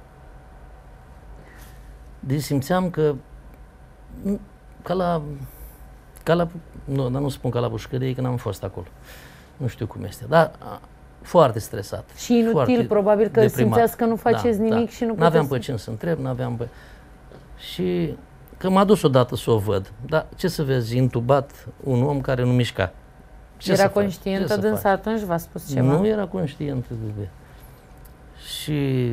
Deci simțeam că ca la, ca la nu, dar nu spun ca la pușcărie, că n-am fost acolo. Nu știu cum este, dar a, foarte stresat. Și inutil, foarte probabil că deprimat. Simțeați că nu faceți da, nimic da. și nu N-aveam puteți... pe cine să întreb, n-aveam pe... Și că m-a dus odată să o văd. Dar ce să vezi, intubat un om care nu mișca. Ce era să conștientă faci? dânsa atunci? V-a spus ceva? Nu era conștientă de... Și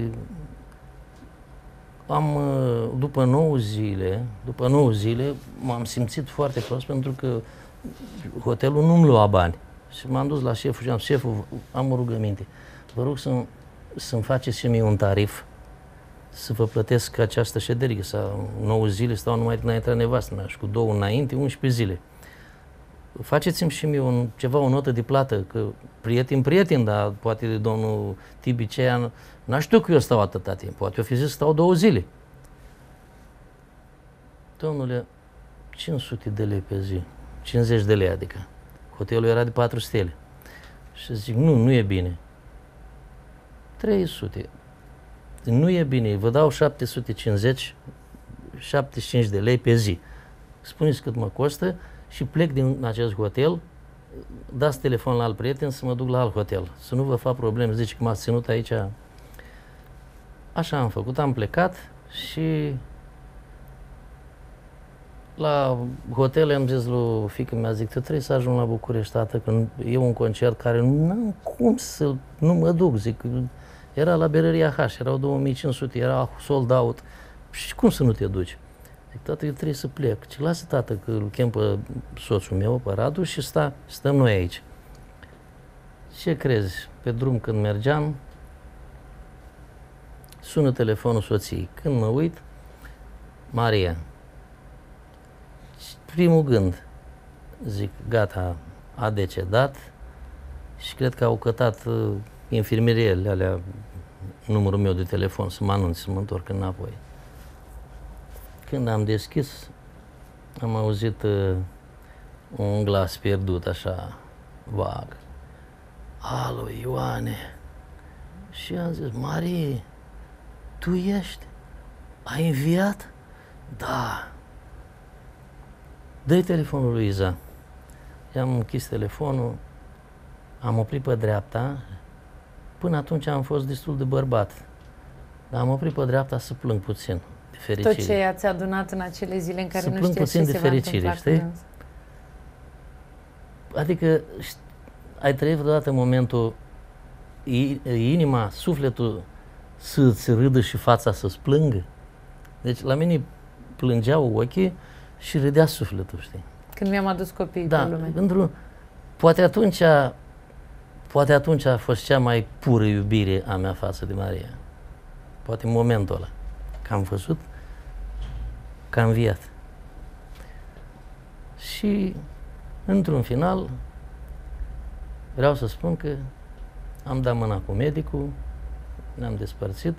am, după nouă zile, după nouă zile, m-am simțit foarte prost pentru că hotelul nu-mi lua bani. Și m-am dus la șeful și am zis, șeful, am o rugăminte. Vă rog să-mi, să-mi faceți și mie un tarif să vă plătesc această ședere, că sau nouă zile stau numai când a intrat nevastă mea și cu două înainte, unsprezece zile. Faceți-mi și mie un, ceva, o notă de plată, că prieten, prieten, dar poate de domnul Tibicean, n-a știu că eu stau atâta timp, poate o fi zis să stau două zile. Domnule, cinci sute de lei pe zi, cincizeci de lei adică, hotelul era de patru stele. Și zic, nu, nu e bine. trei sute. Nu e bine, vă dau șapte sute cincizeci, șaptezeci și cinci de lei pe zi. Spuneți cât mă costă și plec din acest hotel, dați telefon la alt prieten să mă duc la alt hotel. Să nu vă fac probleme, zici că m-ați ținut aici. Așa am făcut, am plecat și la hotel am zis lui fiică mea, zic, tu trebuie să ajung la București, tată, că e un concert care nu am cum să nu mă duc, zic. Era la Berăria H, erau două mii cinci sute, era sold out. Și cum să nu te duci? Zic, tată, eu trebuie să plec. Ce lasă, tată, că îl chem pe soțul meu, pe Radu, și sta, stăm noi aici. Ce crezi? Pe drum când mergeam, sună telefonul soției. Când mă uit, Maria. Primul gând, zic, gata, a decedat și cred că au cătat uh, infirmeriele alea numărul meu de telefon să mă anunț, să mă întorc înapoi. Când am deschis, am auzit uh, un glas pierdut, așa, vag. Alo, Ioane! Și am zis, Marie, tu ești? Ai înviat? Da. Dă-i telefonul lui Iza. I-am închis telefonul, am oprit pe dreapta. Până atunci am fost destul de bărbat. Dar am oprit pe dreapta să plâng puțin de fericire. Tot ce ați adunat în acele zile în care să nu plâng știați puțin ce de se fericire, va știi? întâmpla. Adică ai trăit vreodată momentul inima, sufletul să-ți râdă și fața să-ți plângă? Deci la mine plângeau ochii și râdea sufletul, știi? Când mi-am adus copiii da, pe lume. Pentru, poate atunci, poate atunci a fost cea mai pură iubire a mea față de Maria. Poate în momentul ăla. Că am văzut, că am înviat. Și, într-un final, vreau să spun că am dat mâna cu medicul, ne-am despărțit,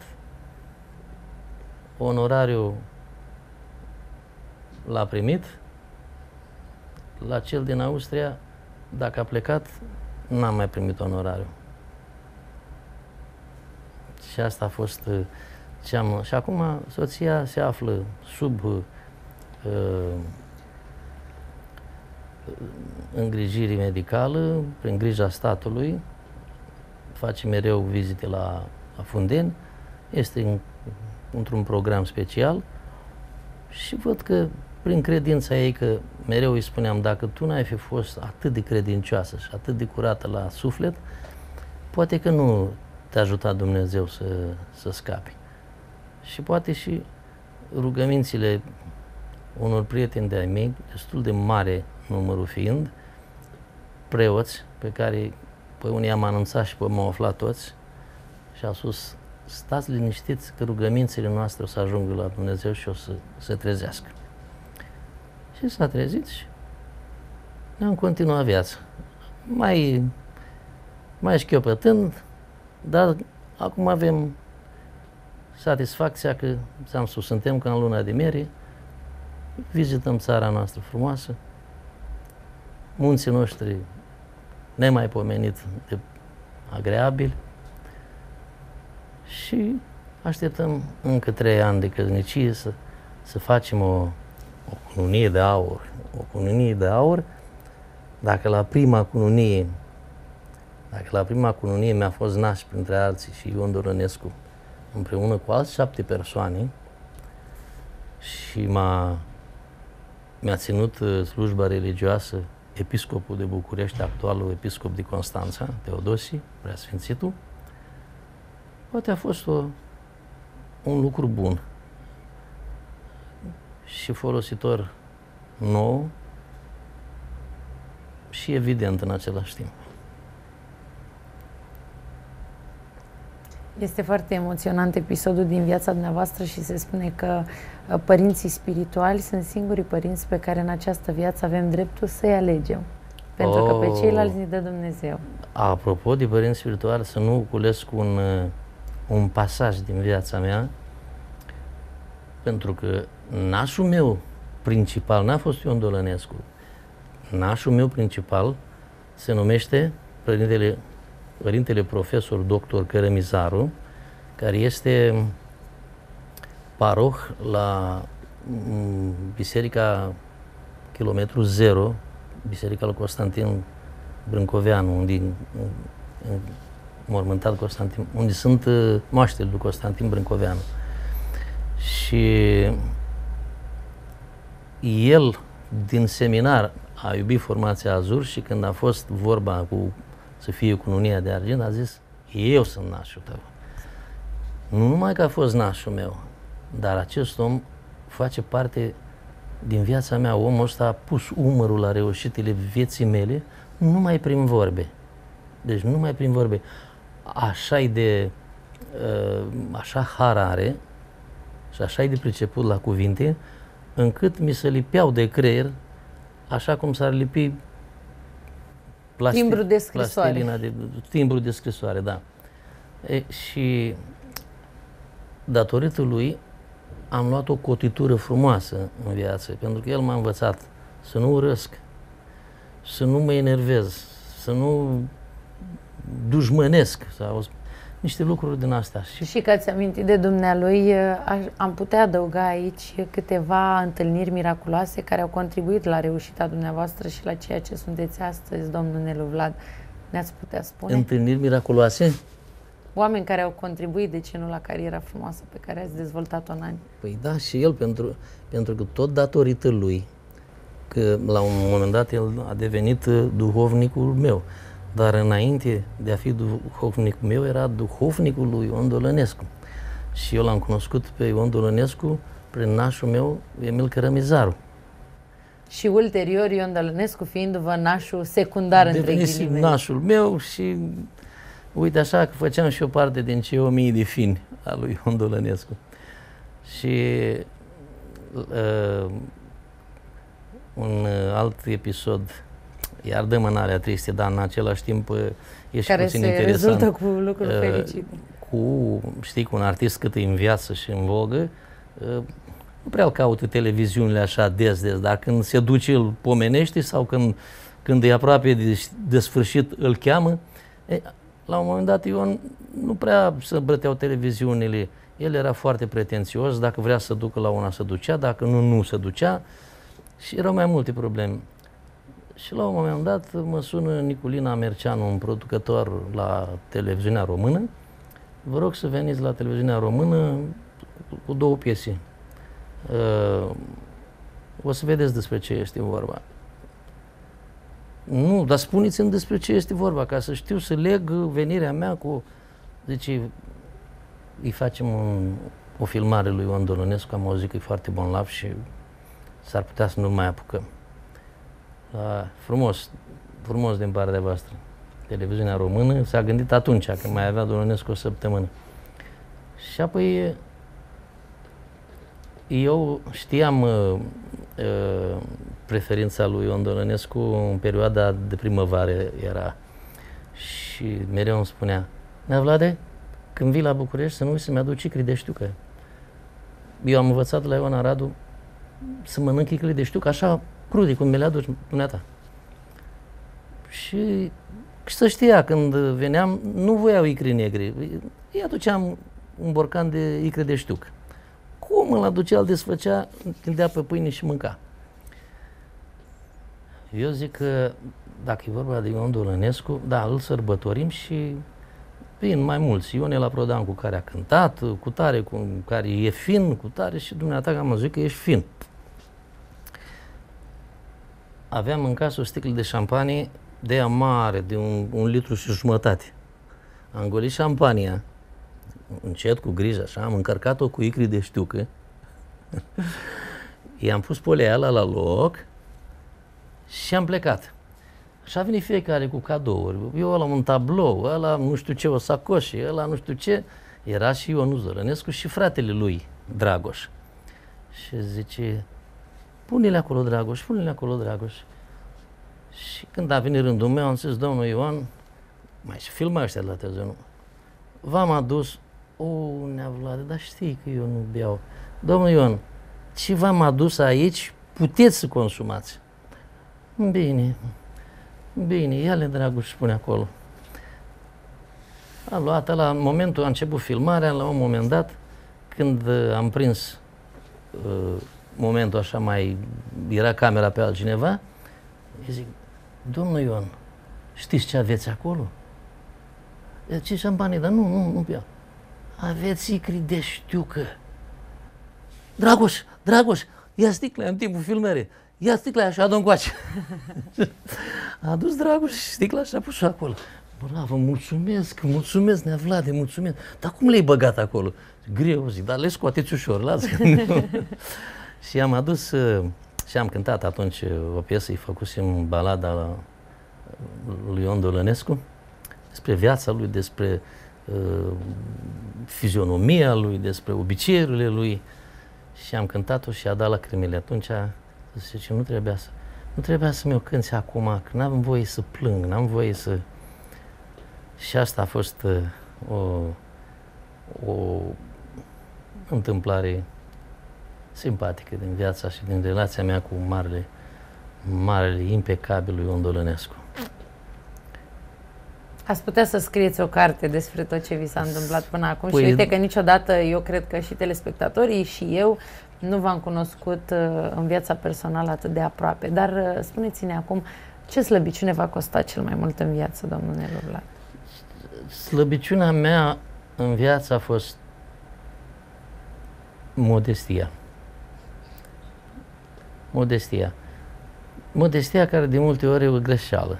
onorariul l-a primit, la cel din Austria, dacă a plecat, n-am mai primit onorariu. Și asta a fost ce am... Și acum soția se află sub uh, îngrijire medicală, prin grija statului, face mereu vizite la, la Fundeni, este în, într-un program special și văd că prin credința ei, că mereu îi spuneam, dacă tu n-ai fi fost atât de credincioasă și atât de curată la suflet, poate că nu te-a ajutat Dumnezeu să, să scapi. Și poate și rugămințile unor prieteni de-ai mei, destul de mare numărul fiind, preoți, pe care pe unii am anunțat și pe m-au aflat toți, și a spus, stați liniștiți că rugămințile noastre o să ajungă la Dumnezeu și o să se trezească. Și s-a trezit și ne-am continuat viața. Mai, mai șchiopătând, dar acum avem satisfacția că, ți-am spus, suntem ca în luna de miere, vizităm țara noastră frumoasă, munții noștri nemaipomenit de agreabili și așteptăm încă trei ani de căsnicie să, să facem o, o cununie de aur. O cununie de aur, dacă la prima cununie, dacă la prima cununie mi-a fost naș printre alții și Ion Dolănescu împreună cu alți șapte persoane și m-a, mi-a ținut slujba religioasă episcopul de București, actualul episcop de Constanța, Teodosie, Preasfințitul, poate a fost o, un lucru bun și folositor nou și evident în același timp. Este foarte emoționant episodul din viața dumneavoastră și se spune că părinții spirituali sunt singurii părinți pe care în această viață avem dreptul să-i alegem. Pentru oh. că pe ceilalți ne dă Dumnezeu. Apropo de părinți spirituali, să nu oculesc un, un pasaj din viața mea, pentru că nașul meu principal n-a fost Ion Dolănescu. Nașul meu principal se numește Părintele, Părintele Profesor Doctor Cărămizaru, care este paroh la Biserica Kilometru Zero, Biserica lui Constantin Brâncoveanu, unde mormântat Constantin, unde sunt moaștele lui Constantin Brâncoveanu. Și el, din seminar, a iubit formația Azur și când a fost vorba cu să fie cununia de argint, a zis, eu sunt nașul tău. Nu numai că a fost nașul meu, dar acest om face parte din viața mea. Omul ăsta a pus umărul la reușitele vieții mele numai prin vorbe. Deci numai prin vorbe. Așa-i de, așa har are și așa-i de priceput la cuvinte, încât mi se lipeau de creier, așa cum s-ar lipi plasti, timbru de scrisoare. De, timbru de scrisoare, da. E, și datorită lui am luat o cotitură frumoasă în viață, pentru că el m-a învățat să nu urăsc, să nu mă enervez, să nu dușmănesc sau niște lucruri din astea. Și, și că ați amintit de dumnealui, am putea adăuga aici câteva întâlniri miraculoase care au contribuit la reușita dumneavoastră și la ceea ce sunteți astăzi, domnul Nelu Vlad. Ne-ați putea spune? Întâlniri miraculoase? Oameni care au contribuit, de ce nu, la cariera frumoasă pe care ați dezvoltat-o în ani. Păi da, și el, pentru, pentru că tot datorită lui, că la un moment dat el a devenit duhovnicul meu, dar înainte de a fi duhovnicul meu, era duhovnicul lui Ion Dolănescu. Și eu l-am cunoscut pe Ion Dolănescu prin nașul meu, Emil Cărămizaru. Și ulterior Ion Dolănescu fiindu-vă nașul secundar între ghilimele. Nașul meu și uite așa că făceam și o parte din cei o mie de fini a lui Ion Dolănescu. Și uh, un alt episod, iar dăm în alea triste, dar în același timp e și care puțin se interesant. Rezultă cu lucruri uh, fericite. Cu, știi, cu un artist cât e în viață și în vogă, uh, nu prea îl caută televiziunile așa des, des, dar când se duce îl pomenește sau când, când e aproape de, de sfârșit îl cheamă. E, la un moment dat Ion nu prea se îmbrăteau televiziunile. El era foarte pretențios, dacă vrea să ducă la una se ducea, dacă nu, nu se ducea și erau mai multe probleme. Și la un moment dat mă sună Niculina Merceanu, un producător la televiziunea română. Vă rog să veniți la televiziunea română cu două piese. Uh, o să vedeți despre ce este vorba. Nu, dar spuneți-mi despre ce este vorba, ca să știu să leg venirea mea cu... Deci îi facem un, o filmare lui Ion Dolănescu, am auzit că e foarte bon lav și s-ar putea să nu mai apucăm. Uh, frumos, frumos din partea voastră. Televiziunea română s-a gândit atunci, că mai avea Dolănescu o săptămână. Și apoi eu știam uh, uh, preferința lui Ion Dolănescu în perioada de primăvară era și mereu îmi spunea: "Da, Vlade, când vii la București să nu uiți să-mi aduci cicri de știucă." Eu am învățat la Ioana Radu să mănânc icre de știuc, așa crude, cum mi le aduci dumneata. Și, și să știa, când veneam, nu voiau icre negre. Îi aduceam un borcan de icre de știuc. Cum îl aducea, îl desfăcea, tindea pe pâine și mânca. Eu zic că, dacă e vorba de Ion Dolănescu, da, îl sărbătorim și vin mai mulți. Ionela Prodan, cu care a cântat, cu tare, cu care e fin, cu tare, și dumneata, că am zis că ești fin. Aveam în casă o sticlă de șampanie de ea mare, de un, un litru și jumătate. Am golit șampania, încet, cu grijă, așa, am încărcat-o cu icri de știucă, i-am pus poleala la loc și am plecat. Și a venit fiecare cu cadouri. Eu ăla un tablou, ăla nu știu ce, o sacoșă, ăla nu știu ce. Era și Ionuț Dolănescu și fratele lui, Dragoș. Și zice, pune-le acolo, Dragoș, pune-le acolo, Dragoș. Și când a venit rândul meu, am zis, domnul Ioan, mai și filma ăștia de la televiziune, v-am adus, o, Nea Vlade, dar știi că eu nu beau. Domnul Ioan, ce v-am adus aici, puteți să consumați. Bine, bine, ia-le, Dragoș, spune acolo. A luat, la în momentul, a început filmarea, la un moment dat, când uh, am prins uh, momentul așa mai, era camera pe altcineva, îi zic, domnul Ion, știți ce aveți acolo? Ce șampanie, dar nu, nu, nu beau. Aveți icri de știucă. Dragoș, Dragoș, ia sticla în timpul filmării. Ia sticla așa, adă încoace. A adus Dragoș sticla și a pus-o acolo. Bravo, mulțumesc, mulțumesc, Nea Vlade, mulțumesc. Dar cum le-ai băgat acolo? Greu, zic, dar le scoateți ușor, lasă. Și am adus, și am cântat atunci o piesă, îi făcusem balada lui Ion Dolănescu, despre viața lui, despre uh, fizionomia lui, despre obiceiurile lui. Și am cântat-o și a dat lacrimile. Atunci zice, nu trebuia să, nu trebuia să mi-o cânti acum, că n-am voie să plâng, n-am voie să... Și asta a fost uh, o, o întâmplare simpatică din viața și din relația mea cu marele, marele impecabil lui Ion Dolănescu. Ați putea să scrieți o carte despre tot ce vi s-a întâmplat până acum păi, și uite că niciodată, eu cred că și telespectatorii și eu nu v-am cunoscut uh, în viața personală atât de aproape. Dar uh, spuneți-ne acum, ce slăbiciune v-a costat cel mai mult în viață, domnul Nelu Vlad? Slăbiciunea mea în viață a fost modestia. Modestia. Modestia care de multe ori e o greșeală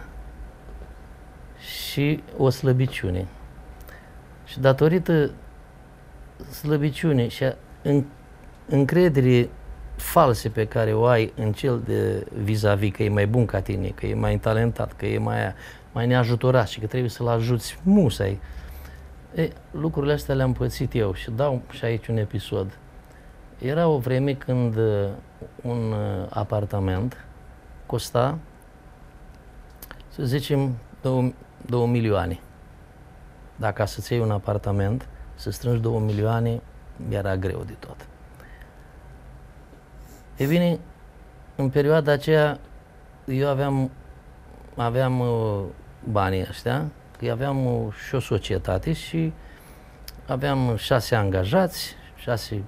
și o slăbiciune. Și datorită slăbiciunii și a în, încrederii false pe care o ai în cel de vis-a-vis, că e mai bun ca tine, că e mai talentat, că e mai, mai neajutorat și că trebuie să-l ajuți musai. E, lucrurile astea le-am pățit eu și dau și aici un episod. Era o vreme când un apartament costa, să zicem, două, două milioane. Dacă să-ți iei un apartament, să strângi două milioane, era greu de tot. E bine, în perioada aceea, eu aveam, aveam uh, banii ăștia, că aveam uh, și o societate și aveam șase angajați, șase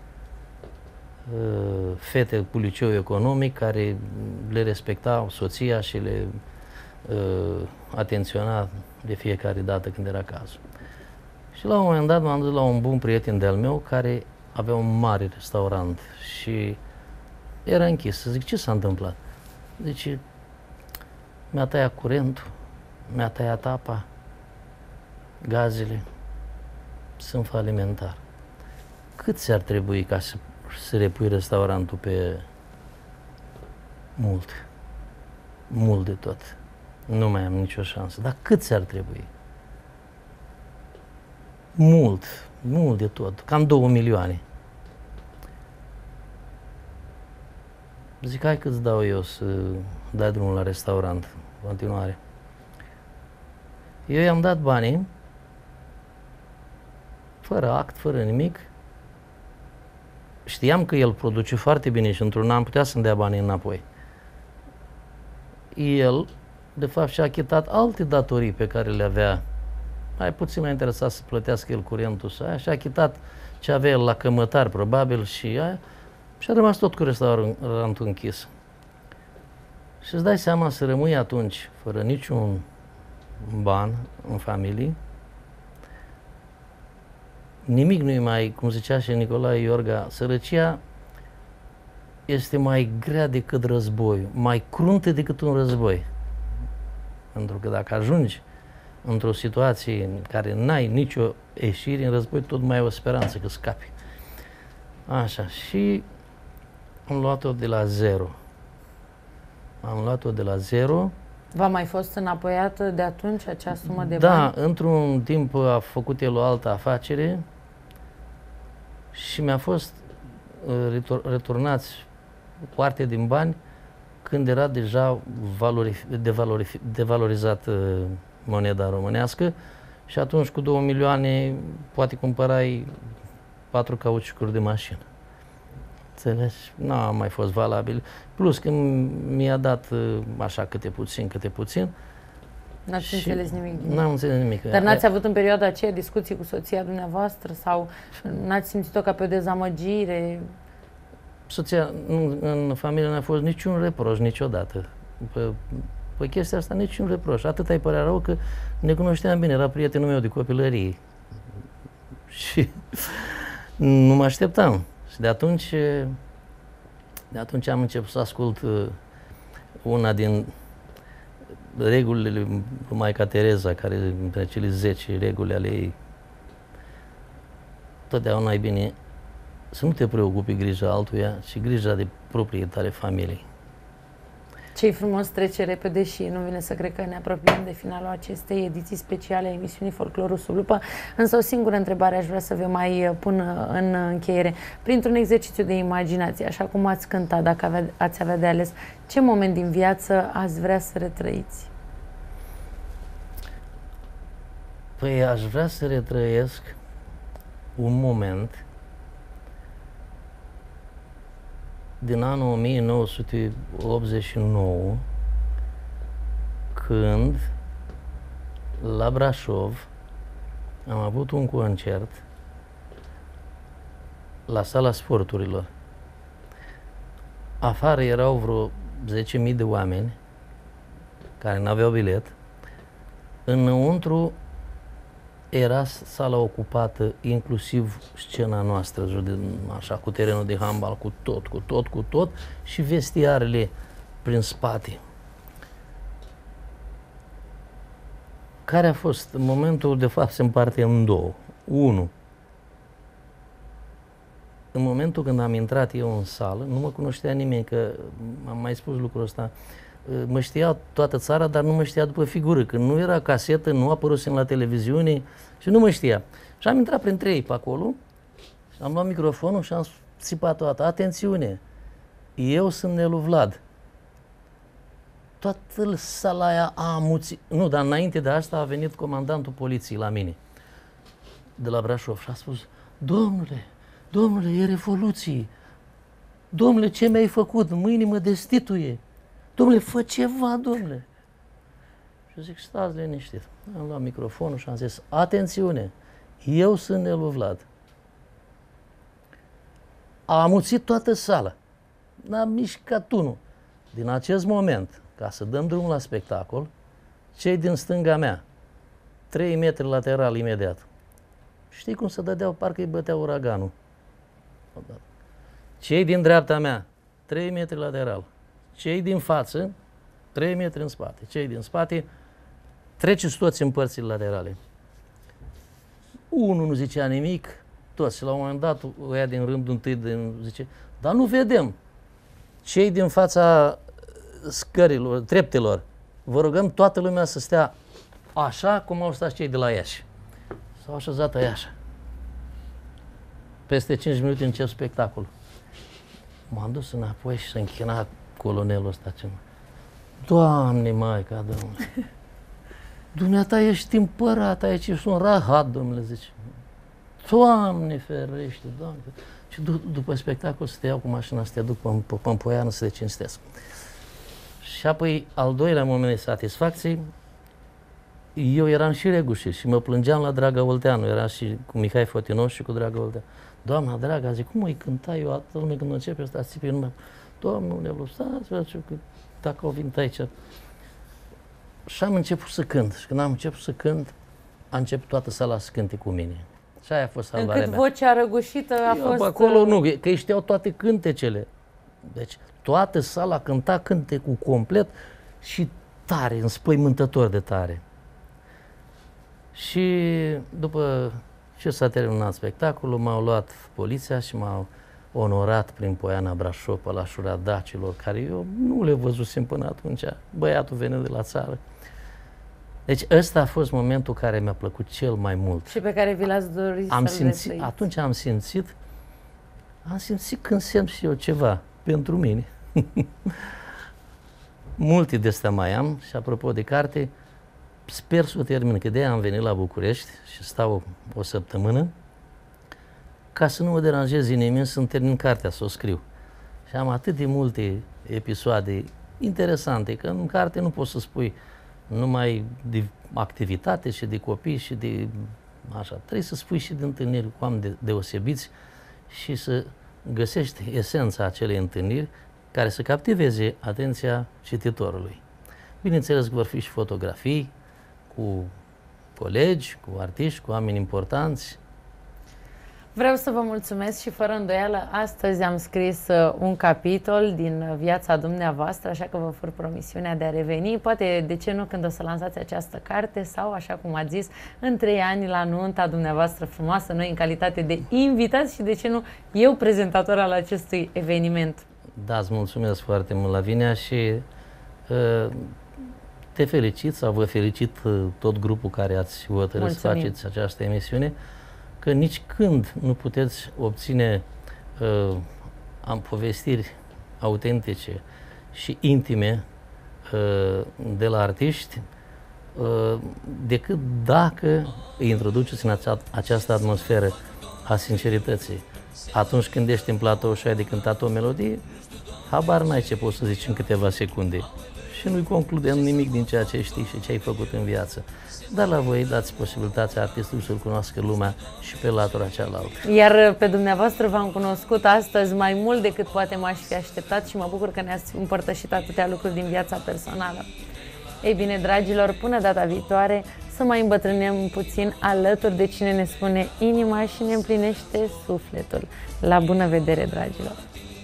uh, fete cu liceu economic care le respectau soția și le uh, atenționa de fiecare dată când era cazul. Și la un moment dat m-am dus la un bun prieten de-al meu care avea un mare restaurant și era închis. Să zic, ce s-a întâmplat? Zice, mi-a tăiat curentul, mi-a tăiat apa, gazele, sunt falimentar. Cât ți-ar trebui ca să, să repui restaurantul pe mult? Mult de tot. Nu mai am nicio șansă. Dar cât ți-ar trebui? Mult, mult de tot. Cam două milioane. Zic, hai că îți dau eu să dai drumul la restaurant în continuare. Eu i-am dat banii, fără act, fără nimic, știam că el produce foarte bine și într-un an putea să-mi dea banii înapoi. El, de fapt, și-a achitat alte datorii pe care le avea. Mai puțin l-a interesat să plătească el curentul și aia, și-a achitat ce avea el la cămătari, probabil, și aia, și a rămas tot cu restaurantul închis. Și îți dai seama să rămâi atunci fără niciun ban în familie. Nimic nu e mai, cum zicea și Nicolae Iorga, sărăcia este mai grea decât războiul, mai cruntă decât un război. Pentru că dacă ajungi într-o situație în care n-ai nicio ieșire în război, tot mai ai o speranță că scapi. Așa, și am luat-o de la zero. Am luat-o de la zero. V-a mai fost înapoiată de atunci acea sumă de da, bani? Da, într-un timp a făcut el o altă afacere și mi-a fost uh, returnați parte din bani când era deja devalorizat uh, moneda românească și atunci cu două milioane poate cumpărai patru cauciucuri de mașină. Înțelegi? Nu a mai fost valabil. Plus că mi-a dat uh, așa câte puțin, câte puțin. N-ați înțeles nimic? N-am înțeles nimic. Dar n-ați avut în perioada aceea discuții cu soția dumneavoastră sau n-ați simțit-o ca pe o dezamăgire? Soția, în, în familie n-a fost niciun reproș niciodată. Pe, pe chestia asta niciun reproș. Atât îi părea rău că ne cunoșteam bine. Era prietenul meu de copilărie. Și nu mă așteptam. Și de atunci, de atunci am început să ascult una din regulile lui Maica Tereza, care între cele zece reguli ale ei. Totdeauna e bine să nu te preocupi grija altuia, ci grija de proprii tale familii. Ce-i frumos, trece repede și nu vine să cred că ne apropiem de finalul acestei ediții speciale a emisiunii Folclorul sub lupă. Însă o singură întrebare aș vrea să vă mai pun în încheiere. Printr-un exercițiu de imaginație, așa cum ați cântat, dacă avea, ați avea de ales, ce moment din viață ați vrea să retrăiți? Păi aș vrea să retrăiesc un moment din anul o mie nouă sute optzeci și nouă, când la Brașov am avut un concert la Sala Sporturilor. Afară erau vreo zece mii de oameni care n-aveau bilet. Înăuntru era sala ocupată, inclusiv scena noastră, așa, cu terenul de handbal, cu tot, cu tot, cu tot, și vestiarele prin spate. Care a fost? În momentul, de fapt, se împarte în două. Unu, în momentul când am intrat eu în sală, nu mă cunoștea nimeni, că am mai spus lucrul ăsta, mă știa toată țara, dar nu mă știa după figură, că nu era casetă, nu apărusem la televiziune și nu mă știa. Și am intrat printre ei pe acolo, am luat microfonul și am țipat toată. Atențiune! Eu sunt Nelu Vlad. Toată sala aia a amuțit. Nu, dar înainte de asta a venit comandantul poliției la mine, de la Brașov, și a spus: domnule, domnule, e revoluție. Domnule, ce mi-ai făcut? Mâine mă destituie. Domnule, fă ceva, domnule. Și zic: stați liniștit. Am luat microfonul și am zis: atențiune, eu sunt Nelu Vlad. A amuțit toată sala. N-a mișcat unul. Din acest moment, ca să dăm drumul la spectacol, cei din stânga mea, trei metri lateral imediat. Știi cum se dădeau? Parcă îi bătea uraganul. Cei din dreapta mea, trei metri lateral. Cei din față, trei metri în spate. Cei din spate, treceți toți în părțile laterale. Unul nu zicea nimic, toți. Și la un moment dat, ăia din rândul întâi din, zice: dar nu vedem. Cei din fața scărilor, treptelor, vă rugăm toată lumea să stea așa cum au stat cei de la Iași. S-au așezat aia așa. Peste cinci minute încep spectacolul. M-am dus înapoi și se închina colonelul ăsta. Doamne, Maica, domnule, dumneata ești împărat aici, ești un rahat, domnule, zice. Doamne ferește, Doamne. Și după spectacol să te iau cu mașina, să te duc pe, pe Pămpoiană să te cinstesc. Și apoi, al doilea moment de satisfacție, eu eram și regușit și mă plângeam la Draga Olteanu, era și cu Mihai Fotinoș și cu Draga Olteanu. Doamna Draga, zic, cum îi cânta eu atât lume când începe ăsta, țipi numai, Domnule, stați, dacă au venit aici. Și am început să cânt. Și când am început să cânt, a început toată sala să cânte cu mine. Și aia a fost salvarea Încât mea. vocea răgușită a eu, fost... acolo nu, că îi știau toate cântecele. Deci toată sala cânta cântecul complet și tare, înspăimântător de tare. Și după ce s-a terminat spectacolul, m-au luat poliția și m-au onorat prin Poiana Brașov, pălașura dacilor, care eu nu le văzusem până atunci, băiatul venea de la țară. Deci ăsta a fost momentul care mi-a plăcut cel mai mult. Și pe care vi l-ați dorit am să-l simțit, retrăiți. Atunci am simțit, am simțit când simt și eu ceva pentru mine. Multe de astea mai am și apropo de carte, sper să o termin, că de-aia am venit la București și stau o, o săptămână ca să nu mă deranjez nimeni să-mi termin cartea, să o scriu. Și am atât de multe episoade interesante, că în carte nu poți să spui numai de activitate și de copii și de așa. Trebuie să spui și de întâlniri cu oameni deosebiți și să găsești esența acelei întâlniri care să captiveze atenția cititorului. Bineînțeles că vor fi și fotografii cu colegi, cu artiști, cu oameni importanți. Vreau să vă mulțumesc și fără îndoială, astăzi am scris un capitol din viața dumneavoastră, așa că vă fur promisiunea de a reveni, poate de ce nu când o să lansați această carte sau, așa cum ați zis, în trei ani la nunta dumneavoastră frumoasă, noi în calitate de invitați și de ce nu eu prezentator al acestui eveniment. Da, îți mulțumesc foarte mult, Lavinia, și uh, te felicit sau vă felicit uh, tot grupul care ați hotărât să faceți această emisiune, că nici când nu puteți obține uh, am povestiri autentice și intime uh, de la artiști, uh, decât dacă îi introduceți în acea, această atmosferă a sincerității. Atunci când ești în platou și ai de cântat o melodie, habar n-ai ce poți să zici în câteva secunde și nu-i concludem nimic din ceea ce știi și ce ai făcut în viață. Dar la voi dați posibilitatea artistului să-l cunoască lumea și pe latura cealaltă. Iar pe dumneavoastră v-am cunoscut astăzi mai mult decât poate m-aș fi așteptat și mă bucur că ne-ați împărtășit atâtea lucruri din viața personală. Ei bine, dragilor, până data viitoare să mai îmbătrânem puțin alături de cine ne spune inima și ne împlinește sufletul. La bună vedere, dragilor!